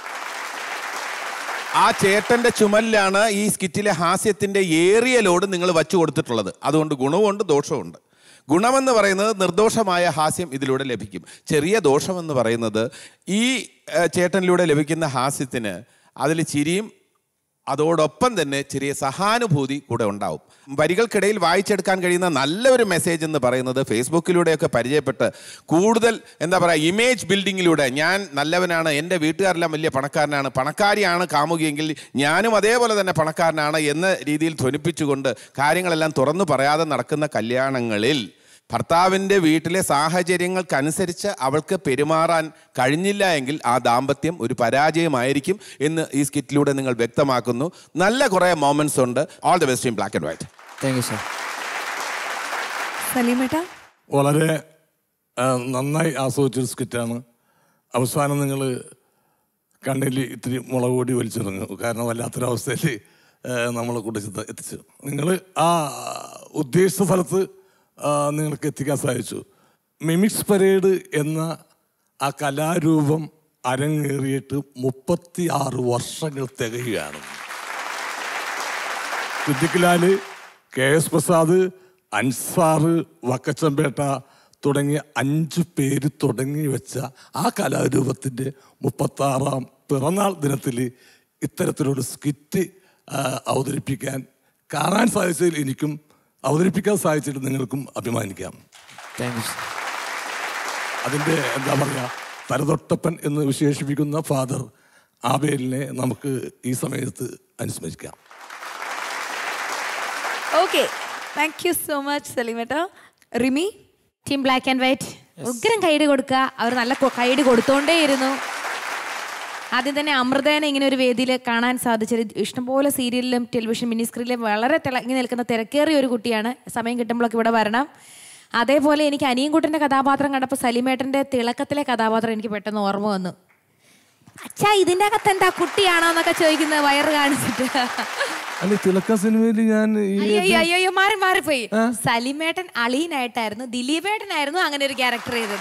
ആ ചേട്ടന്റെ ചുമലിലാണ് ഈ സ്കിറ്റിലെ ഹാസ്യത്തിന്റെ ഏറിയ ലോഡ് നിങ്ങൾ വച്ചു കൊടുത്തിട്ടുള്ളത്. അതുകൊണ്ട് ഗുണവുമുണ്ട് ദോഷവുമുണ്ട്. ഗുണമെന്ന് പറയുന്നത് നിർദോഷമായ ഹാസ്യം ഇതിലൂടെ ലഭിക്കും. ചെറിയ ദോഷമെന്ന് പറയുന്നത് ഈ ചേട്ടനിലൂടെ ലഭിക്കുന്ന ഹാസ്യത്തിന് അതിൽ ചിരിയും അതോടൊപ്പം തന്നെ ചെറിയ സഹാനുഭൂതി കൂടെ ഉണ്ടാവും. വരികൾക്കിടയിൽ വായിച്ചെടുക്കാൻ കഴിയുന്ന നല്ലൊരു മെസ്സേജ് എന്ന് പറയുന്നത് ഫേസ്ബുക്കിലൂടെയൊക്കെ പരിചയപ്പെട്ട് കൂടുതൽ എന്താ പറയുക ഇമേജ് ബിൽഡിങ്ങിലൂടെ ഞാൻ നല്ലവനാണ്, എൻ്റെ വീട്ടുകാരെല്ലാം വലിയ പണക്കാരനാണ്, പണക്കാരിയാണ് കാമുകിയെങ്കിൽ ഞാനും അതേപോലെ തന്നെ പണക്കാരനാണ് എന്ന രീതിയിൽ ധ്വനിപ്പിച്ചുകൊണ്ട് കാര്യങ്ങളെല്ലാം തുറന്നു പറയാതെ നടക്കുന്ന കല്യാണങ്ങളിൽ ഭർത്താവിൻ്റെ വീട്ടിലെ സാഹചര്യങ്ങൾക്കനുസരിച്ച് അവൾക്ക് പെരുമാറാൻ കഴിഞ്ഞില്ല എങ്കിൽ ആ ദാമ്പത്യം ഒരു പരാജയമായിരിക്കും എന്ന് ഈ സ്കിറ്റിലൂടെ നിങ്ങൾ വ്യക്തമാക്കുന്നു. നല്ല കുറേ മൊമെന്റ്സ് ഉണ്ട്. All the best in black and white. Thank you sir. സലീമേട്ടാ, വളരെ നന്നായി ആസ്വദിച്ചൊരു സ്കിറ്റാണ്. അവസാനം നിങ്ങൾ കണ്ണിൽ ഇത്തിരി മുളക് പൊടി വലിച്ചെറിഞ്ഞു. കാരണം വല്ലാത്തൊരവസ്ഥയിൽ നമ്മളെ കൂട്ടി എത്തിച്ചു. നിങ്ങൾ ആ ഉദ്ദേശിച്ച സ്ഥലത്ത് നിങ്ങൾക്ക് എത്തിക്കാൻ സാധിച്ചു. മിമിക്സ് പരേഡ് എന്ന ആ കലാരൂപം അരങ്ങേറിയിട്ട് 36 വർഷങ്ങൾ തികയുകയാണ്. സിദ്ദിഖ്, KS പ്രസാദ്, അൻസാർ, വക്കച്ചമ്പേട്ട തുടങ്ങിയ 5 പേര് തുടങ്ങി വെച്ച ആ കലാരൂപത്തിൻ്റെ 36ാം പിറന്നാൾ ദിനത്തിൽ ഇത്തരത്തിലൊരു സ്കിറ്റ് അവതരിപ്പിക്കാൻ കാണാൻ സാധിച്ചതിൽ എനിക്കും അവതരിപ്പിക്കാൻ സാധിച്ചിട്ട് നിങ്ങൾക്കും അഭിമാനിക്കാം. അതിൻ്റെ എന്താ പറയുക തലതൊട്ടപ്പൻ എന്ന് വിശേഷിപ്പിക്കുന്ന ഫാദർ ആബേലിനെ നമുക്ക് ഈ സമയത്ത് അനുസ്മരിക്കാം. Okay, thank you so much സലീമേട്ടാ. Rimi, team black and white ഉഗ്രം കൈയ്യടി കൊടുക്കുക. അവർ നല്ല കൈയ്യടി കൊടുത്തോണ്ടേയിരുന്നു. ആദ്യം തന്നെ അമൃതേനെ ഇങ്ങനെ ഒരു വേദിയിൽ കാണാൻ സാധിച്ചത് ഇഷ്ടംപോലെ സീരിയലിലും ടെലിവിഷൻ മിനി സ്ക്രീനിലും വളരെ തിളങ്ങി നിൽക്കുന്ന തിരക്കേറിയ ഒരു കുട്ടിയാണ്. സമയം കിട്ടുമ്പോഴൊക്കെ ഇവിടെ വരണം. അതേപോലെ എനിക്ക് അനിയൻകുട്ടൻ്റെ കഥാപാത്രം കണ്ടപ്പോൾ സലീമേട്ടൻ്റെ തിളക്കത്തിലെ കഥാപാത്രം എനിക്ക് പെട്ടെന്ന് ഓർമ്മ വന്നു. അച്ഛാ ഇതിൻ്റെ അകത്ത് എന്താ കുട്ടിയാണോ എന്നൊക്കെ ചോദിക്കുന്നത് വയറ് കാണിച്ചിട്ട്. തിളക്ക സിനിമയിൽ ഞാൻ അയ്യോ മാറിപ്പോയി. സലീമേട്ടൻ അളിയനായിട്ടായിരുന്നു, ദിലീപേട്ടനായിരുന്നു അങ്ങനെ ഒരു ക്യാരക്ടർ ചെയ്തത്.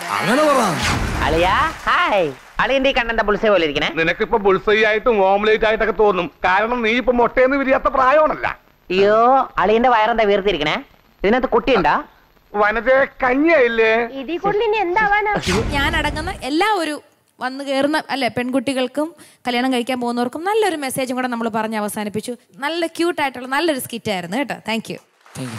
അളിയന്റെ കണ്ണന്റെ ബുൾസൈ പോലെ ഇരിക്കണേ. നിനക്കിപ്പോ ബുൾസൈ ആയിട്ടും ഓംലേറ്റ് ആയിട്ടൊക്കെ തോന്നും. കാരണം നീ ഇപ്പൊ മുട്ടയെന്ന് വിരിയാത്ത പ്രായമാണല്ല. അയ്യോ അളിയന്റെ വയറെന്താ വീർത്തിരിക്കണേ? ഇതിനകത്ത് കുട്ടിയുണ്ടാ? വനജ കഞ്ഞിയായില്ലേ? ഞാൻ അടങ്ങുന്ന എല്ലാ ഒരു വന്നു കയറുന്ന അല്ലെ പെൺകുട്ടികൾക്കും കല്യാണം കഴിക്കാൻ പോകുന്നവർക്കും നല്ലൊരു മെസ്സേജും കൂടെ നമ്മൾ പറഞ്ഞ് അവസാനിപ്പിച്ചു. നല്ല ക്യൂട്ടായിട്ടുള്ള നല്ലൊരു സ്കിറ്റായിരുന്നു കേട്ടോ. Thank you.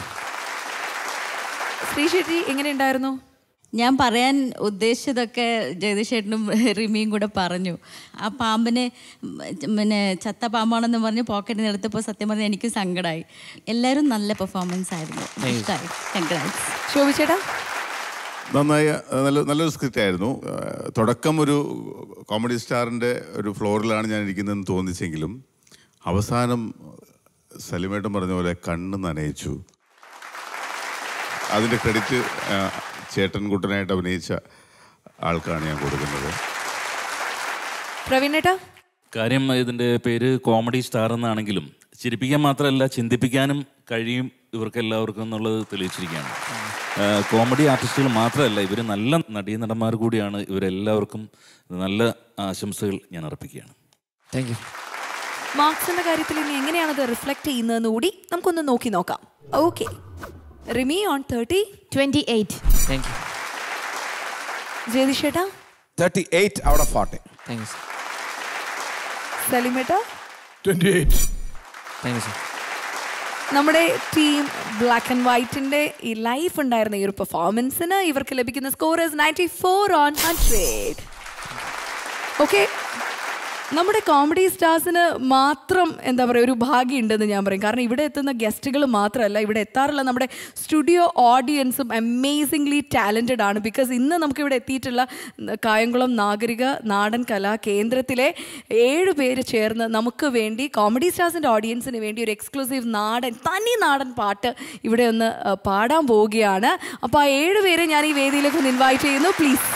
ശ്രീശേഷി എങ്ങനെയുണ്ടായിരുന്നു? ഞാൻ പറയാൻ ഉദ്ദേശിച്ചതൊക്കെ ജഗദീഷേട്ടനും റിമിയും കൂടെ പറഞ്ഞു. ആ പാമ്പിനെ പിന്നെ ചത്ത പാമ്പാണെന്ന് പറഞ്ഞ് പോക്കറ്റിൽ നിന്ന് എടുത്തപ്പോൾ സത്യം പറഞ്ഞാൽ എനിക്ക് സങ്കടമായി. എല്ലാവരും നല്ല പെർഫോമൻസ് ആയിരുന്നു. ശോഭിച്ചേട്ടാ? നന്നായി, നല്ലൊരു സ്ക്രിപ്റ്റ് ആയിരുന്നു. തുടക്കം ഒരു കോമഡി സ്റ്റാറിൻ്റെ ഒരു ഫ്ലോറിലാണ് ഞാൻ ഇരിക്കുന്നതെന്ന് തോന്നിച്ചെങ്കിലും അവസാനം സലിമേട്ടൻ പറഞ്ഞ പോലെ കണ്ണ് നനയിച്ചു. അതിൻ്റെ ക്രെഡിറ്റ് ചേട്ടൻകുട്ടനായിട്ട് അഭിനയിച്ച ആൾക്കാണ് ഞാൻ കൊടുക്കുന്നത്. പ്രവീണേട്ടാ? കാര്യം ഇതിൻ്റെ പേര് കോമഡി സ്റ്റാർ എന്നാണെങ്കിലും ചിരിപ്പിക്കാൻ മാത്രമല്ല ചിന്തിപ്പിക്കാനും കഴിയും ഇവർക്കെല്ലാവർക്കും എന്നുള്ളത് തെളിയിച്ചിരിക്കുകയാണ്. കോമഡി ആർട്ടിസ്റ്റുകൾ മാത്രമല്ല, ഇവർ നല്ല നടീനടന്മാർ കൂടിയാണ്. ഇവരെല്ലാവർക്കും നല്ല ആശംസകൾ ഞാൻ അർപ്പിക്കുകയാണ്. Thank you. മാർക്സിന്റെ കാര്യത്തിൽ ഇനി എങ്ങനെയാണത് റിഫ്ലക്ട് ചെയ്യുന്നതെന്ന് കൂടി നമുക്കൊന്ന് നോക്കി നോക്കാം. Okay, Rimi on 30, 28. Thank you. ജയതിഷേട്ടാ? 38 out of 40. Thank you. സലിമേട്ടാ? 28. Thank you sir. നമ്മുടെ ടീം ബ്ലാക്ക് ആൻഡ് വൈറ്റിന്റെ ഈ ലൈഫ് ഉണ്ടായിരുന്ന ഈ ഒരു പെർഫോമൻസിന് ഇവർക്ക് ലഭിക്കുന്ന സ്കോർ 94 on 100. ഓക്കെ, നമ്മുടെ കോമഡി സ്റ്റാർസിന് മാത്രം എന്താ പറയുക ഒരു ഭാഗ്യമുണ്ടെന്ന് ഞാൻ പറയും. കാരണം ഇവിടെ എത്തുന്ന ഗസ്റ്റുകൾ മാത്രമല്ല, ഇവിടെ എത്താറുള്ള നമ്മുടെ സ്റ്റുഡിയോ ഓഡിയൻസും അമേസിംഗ്ലി ടാലൻറ്റഡ് ആണ്. ബിക്കോസ് ഇന്ന് നമുക്കിവിടെ എത്തിയിട്ടുള്ള കായംകുളം നാഗരിക നാടൻ കലാ കേന്ദ്രത്തിലെ 7 പേര് ചേർന്ന് നമുക്ക് വേണ്ടി കോമഡി സ്റ്റാർസിൻ്റെ ഓഡിയൻസിന് വേണ്ടി ഒരു എക്സ്ക്ലൂസീവ് തനി നാടൻ പാട്ട് ഇവിടെ ഒന്ന് പാടാൻ പോവുകയാണ്. അപ്പോൾ ആ 7 പേരെ ഞാൻ ഈ വേദിയിലേക്ക് ഒന്ന് ഇൻവൈറ്റ് ചെയ്യുന്നു, പ്ലീസ്.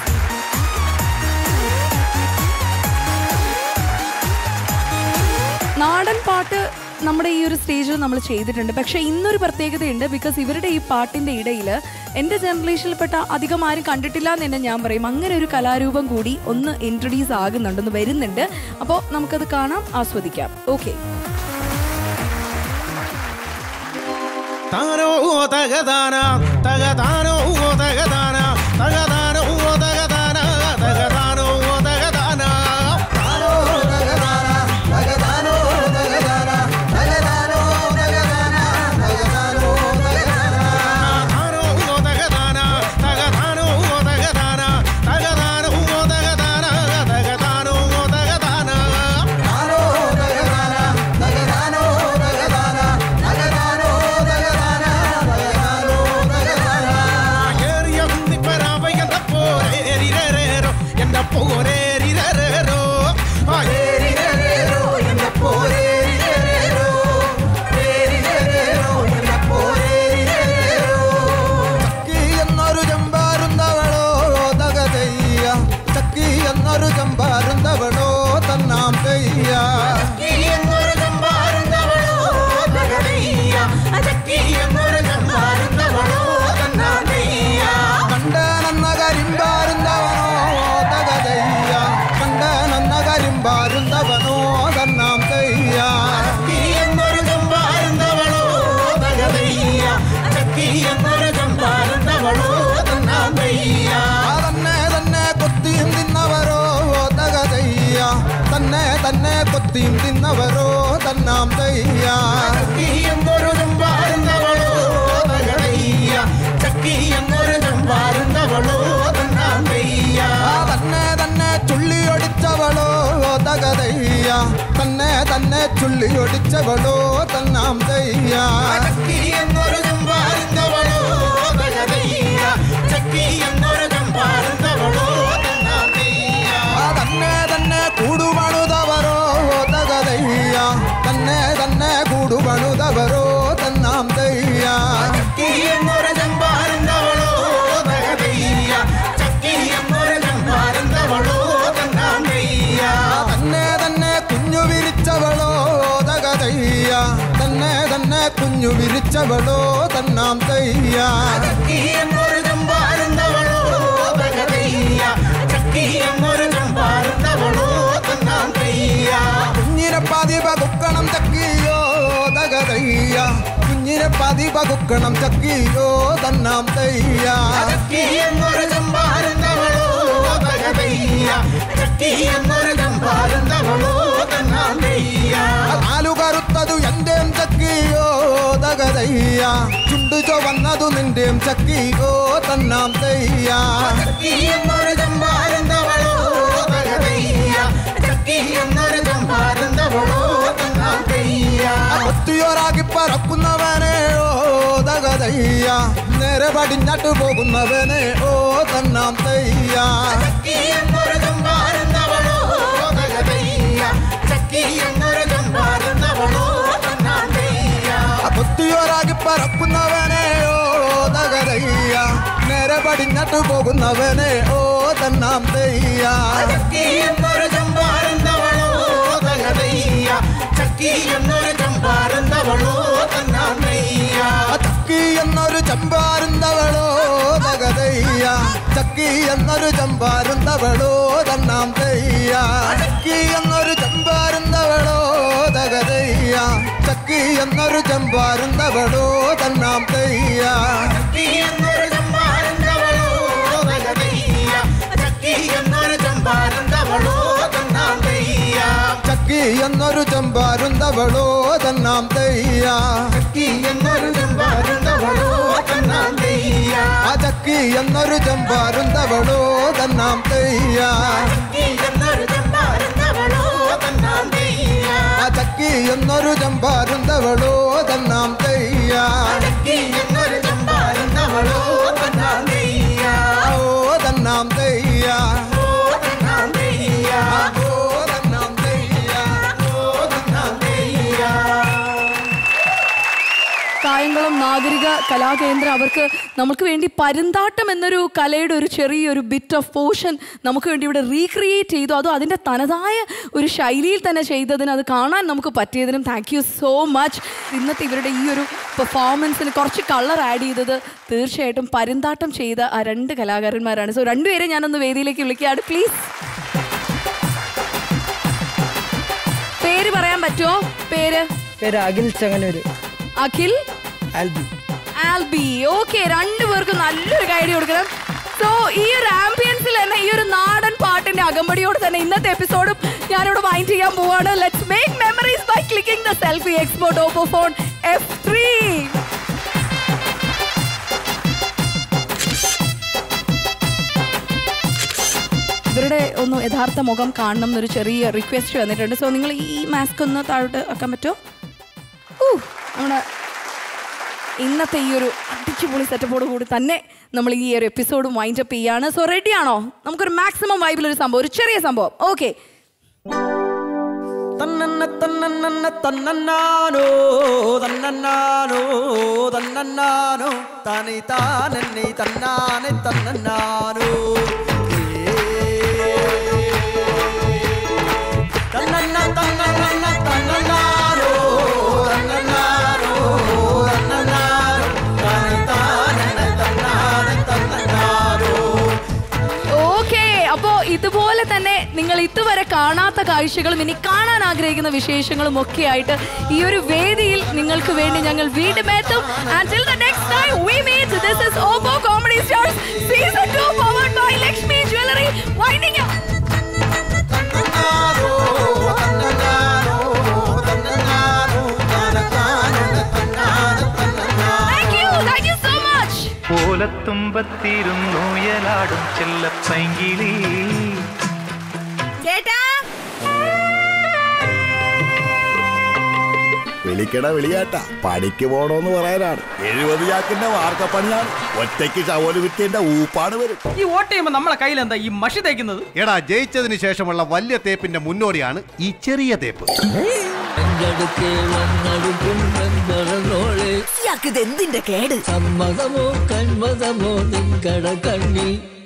നാടൻ പാട്ട് നമ്മുടെ ഈ ഒരു സ്റ്റേജിൽ നമ്മൾ ചെയ്തിട്ടുണ്ട്. പക്ഷേ ഇന്നൊരു പ്രത്യേകതയുണ്ട്. ബിക്കോസ് ഇവരുടെ ഈ പാട്ടിൻ്റെ ഇടയിൽ എൻ്റെ ജനറേഷനിൽപ്പെട്ട അധികം ആരും കണ്ടിട്ടില്ല എന്ന് തന്നെ ഞാൻ പറയും. അങ്ങനെ ഒരു കലാരൂപം കൂടി ഒന്ന് ഇൻട്രൊഡ്യൂസ് ആകുന്നുണ്ട്, ഒന്ന് വരുന്നുണ്ട്. അപ്പോൾ നമുക്കത് കാണാം, ആസ്വദിക്കാം. ഓക്കെ. താനോ തകതാന തകതാനോ തകതാന തകതാനോ തകതാന തകതാനോ തകതാന താനോ തകതാന തകതാനോ തകതാന തകതാനോ തകതാന തകതാനോ തകതാന താനോ തകതാന തകതാനോ തകതാന തകതാനോ തകതാന തകതാനോ തകതാന താനോ തകതാന തകതാനോ തകതാന തകതാനോ ചമ്പാരുന്നവളോ തന്നാം തെയ്യ കണ്ടനന്ന കരിമ്പാരുന്നവനോ തകതയ്യ കണ്ടനന്ന കരിമ്പാരുന്നവനോ തന്നാം തെയ്യ തന്നെ തന്നെ കൊത്തിയും തിന്നവരോ തകതയ്യ തന്നെ തന്നെ കൊത്തിയും തിന്നവരോ തന്നാം തെയ്യ തന്നെ തന്നെ ചുള്ളിയൊടിച്ചവളോ തകതയ്യ തന്നെ തന്നെ ചുള്ളിയൊടിച്ചവളോ തന്നാം തെയ്യ തന്നെ തന്നെ കൂടുപണുതവരോ തകതയ്യ തന്നെ തന്നെ കൂടുപണുതവരോ തന്നാം തെയ്യ തന്നെ തന്നെ കുഞ്ഞു വിരിച്ചവളോ തകതയ്യ തന്നെ തന്നെ കുഞ്ഞു വിരിച്ചവളോ തന്നാം തെയ്യ കുഞ്ഞിനെ പാതി പകുക്കണം ചക്കിയോ തകതയ്യ കുഞ്ഞിനെ പാതി പകുക്കണം ചക്കിയോ തന്നാം തെയ്യ നാലു കറുത്തതു എന്റെയും ചക്കിയോ തകതയ്യ ചുണ്ടു ചുവന്നതു നിന്റെയും ചക്കിയോ തന്നാം തെയ്യ ഒത്തിയോറാക്കി പറക്കുന്നവനെ ഓ തകതയ്യ നേരെ പടിഞ്ഞാട്ട് പോകുന്നവനെ ഓ തന്നാം തെയ്യ ഒത്തിയോറാക്കി പറക്കുന്നവനെ ഓ തകതയ്യ നേരെ പടിഞ്ഞാട്ട് പോകുന്നവനെ ഓ തന്നാം തെയ്യ ചക്കി എന്നൊരു ചമ്പാരുന്നവളോ തകതയ്യ ചക്കി എന്നൊരു ചമ്പാരുന്നവളോ തന്നാം തെയ്യ ചക്കി എന്നൊരു ചമ്പാരുന്നവളോ തകതയ്യ ചക്കി എന്നൊരു ചമ്പാരുന്നവളോ തന്നാം തെയ്യ ചക്കി എന്നൊരു ചമ്പാരുന്നവളോ തകതയ്യ ചക്കി എന്നൊരു ചമ്പാരുന്നവളോ തന്നാം തെയ്യ ചക്കി എന്നൊരു ചമ്പാരുന്നവളോ തന്നാം തെയ്യ ചക്കി എന്നൊരു ചമ്പാരുന്നവളോ തന്നാം തെയ്യ ചക്കി എന്നൊരു ചമ്പാരുന്നവളോ തന്നാം തെയ്യ ചക്കി എന്നൊരു ചമ്പാരുന്നവളോ തന്നാം തെയ്യ ഓ തന്നാം തെയ്യ കായംകുളം നാഗരിക കലാകേന്ദ്രം അവർക്ക് നമുക്ക് വേണ്ടി പരുന്താട്ടം എന്നൊരു കലയുടെ ഒരു ചെറിയൊരു ബിറ്റ് ഓഫ് പോർഷൻ നമുക്ക് വേണ്ടി ഇവിടെ റീക്രിയേറ്റ് ചെയ്തു. അതും അതിൻ്റെ തനതായ ഒരു ശൈലിയിൽ തന്നെ ചെയ്തതിന്, അത് കാണാൻ നമുക്ക് പറ്റിയതിനും താങ്ക് യു സോ മച്ച്. ഇന്നത്തെ ഇവരുടെ ഈ ഒരു പെർഫോമൻസിന് കുറച്ച് കളർ ആഡ് ചെയ്തത് തീർച്ചയായിട്ടും പരുന്താട്ടം ചെയ്ത ആ 2 കലാകാരന്മാരാണ്. സോ രണ്ടുപേരെ ഞാനൊന്ന് വേദിയിലേക്ക് വിളിക്കുകയാണ് പ്ലീസ്. പേര് പറയാൻ പറ്റുമോ? പേര് അഖിൽ ചങ്ങനൂര്. അഖിൽ ആൽബി. ഓക്കെ, രണ്ടുപേർക്കും നല്ലൊരു കൈഡി കൊടുക്കണം. സോ ഈ ഒരു ആംബിയൻസിൽ തന്നെ ഈ ഒരു നാടൻ പാട്ടിന്റെ അകമ്പടിയോട് തന്നെ ഇന്നത്തെ എപ്പിസോഡും ഞാനിവിടെ വൈൻഡ് ചെയ്യാൻ പോവാണ്. Let's make memories by clicking the selfie expert Oppo phone F3. ഇവരുടെ ഒന്ന് യഥാർത്ഥ മുഖം കാണണം എന്നൊരു ചെറിയ റിക്വസ്റ്റ് വന്നിട്ടുണ്ട്. സോ നിങ്ങൾ ഈ മാസ്ക് ഒന്ന് താഴോട്ട് ആക്കാൻ പറ്റുമോ? നമ്മുടെ ഇന്നത്തെ ഈ ഒരു അടിച്ചുപൊളി സെറ്റപ്പോട് കൂടി തന്നെ നമ്മൾ ഈ ഒരു എപ്പിസോഡ് വൈൻഡ് അപ്പ് ചെയ്യാണ്. സോ റെഡി ആണോ? നമുക്കൊരു മാക്സിമം വൈബിലൊരു സംഭവം, ഒരു ചെറിയ സംഭവം. ഓക്കെ, തന്നന്ന തന്നന്ന തന്നന്നാനോ തന്നന്നാനോ തന്നന്നാനോ തനി താനന്നി തന്നാനെ തന്നന്നാനോ തന്നന്ന തന്നന്ന തന്നന്നാനോ തന്നന്നാനോ തന്നന്നാനോ തനി താനന്നി തന്നാനെ തന്നന്നാനോ. ഓക്കെ, അപ്പോ ഇതുപോലെ തന്നെ നിങ്ങൾ ഇതുവരെ കാണാത്ത കാഴ്ചകളും ഇനി കാണാൻ ആഗ്രഹിക്കുന്ന വിശേഷങ്ങളും ഒക്കെ ആയിട്ട് ഈ ഒരു വേദിയിൽ നിങ്ങൾക്ക് വേണ്ടി ഞങ്ങൾ വീണ്ടും എത്തും. Until the next time we meet, this is Oppo Comedy Stars Season 2 powered by Lakshmi Jewelry winding up. Thank you so much. ഓലത്തുമ്പത്തിരുന്നുയലാടും ചെല്ലപ്പൈങ്കിളി ചേട്ടാ വിളിക്കട വിളിയാട്ട, പണിക്ക് പോണോന്ന് പറയാനാണ്. 70 ചാക്കിന്റെ വാർക്കപ്പണിയാണ്. ഒറ്റയ്ക്ക് ചവല് വിറ്റേന്റെ ഊപ്പാണ് വരും. ഈ വോട്ട് ചെയ്യുമ്പോ നമ്മളെ കയ്യിൽ എന്താ ഈ മഷി തേക്കുന്നത്? എടാ, ജയിച്ചതിന് ശേഷമുള്ള വലിയ തേപ്പിന്റെ മുന്നോടിയാണ് ഈ ചെറിയ തേപ്പ്. എന്തിന്റെ കേട്? സമ്മതമോ കന്മതമോ നിങ്കട കണ്ണി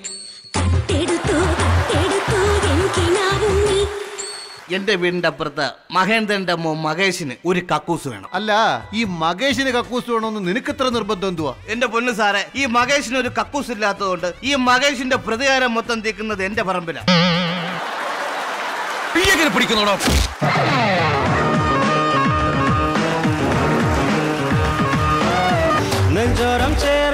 എന്റെ വീടിന്റെ അപ്പുറത്ത് മഹേന്ദ്രന്റെ മോൻ മഹേഷിന് ഒരു കക്കൂസ് വേണം. അല്ല, ഈ മകേഷിന് കക്കൂസ് വേണമെന്ന് നിനക്ക് ഇത്ര നിർബന്ധം എന്തുവാ? എന്റെ പൊന്നു സാറേ, ഈ മകേഷിന് ഒരു കക്കൂസ് ഇല്ലാത്തതുകൊണ്ട് ഈ മകേഷിന്റെ പ്രതികാരം മൊത്തം തീക്കുന്നത് എന്റെ പറമ്പിലാണ്. പിടിക്കുന്നോടോ നെഞ്ചോരം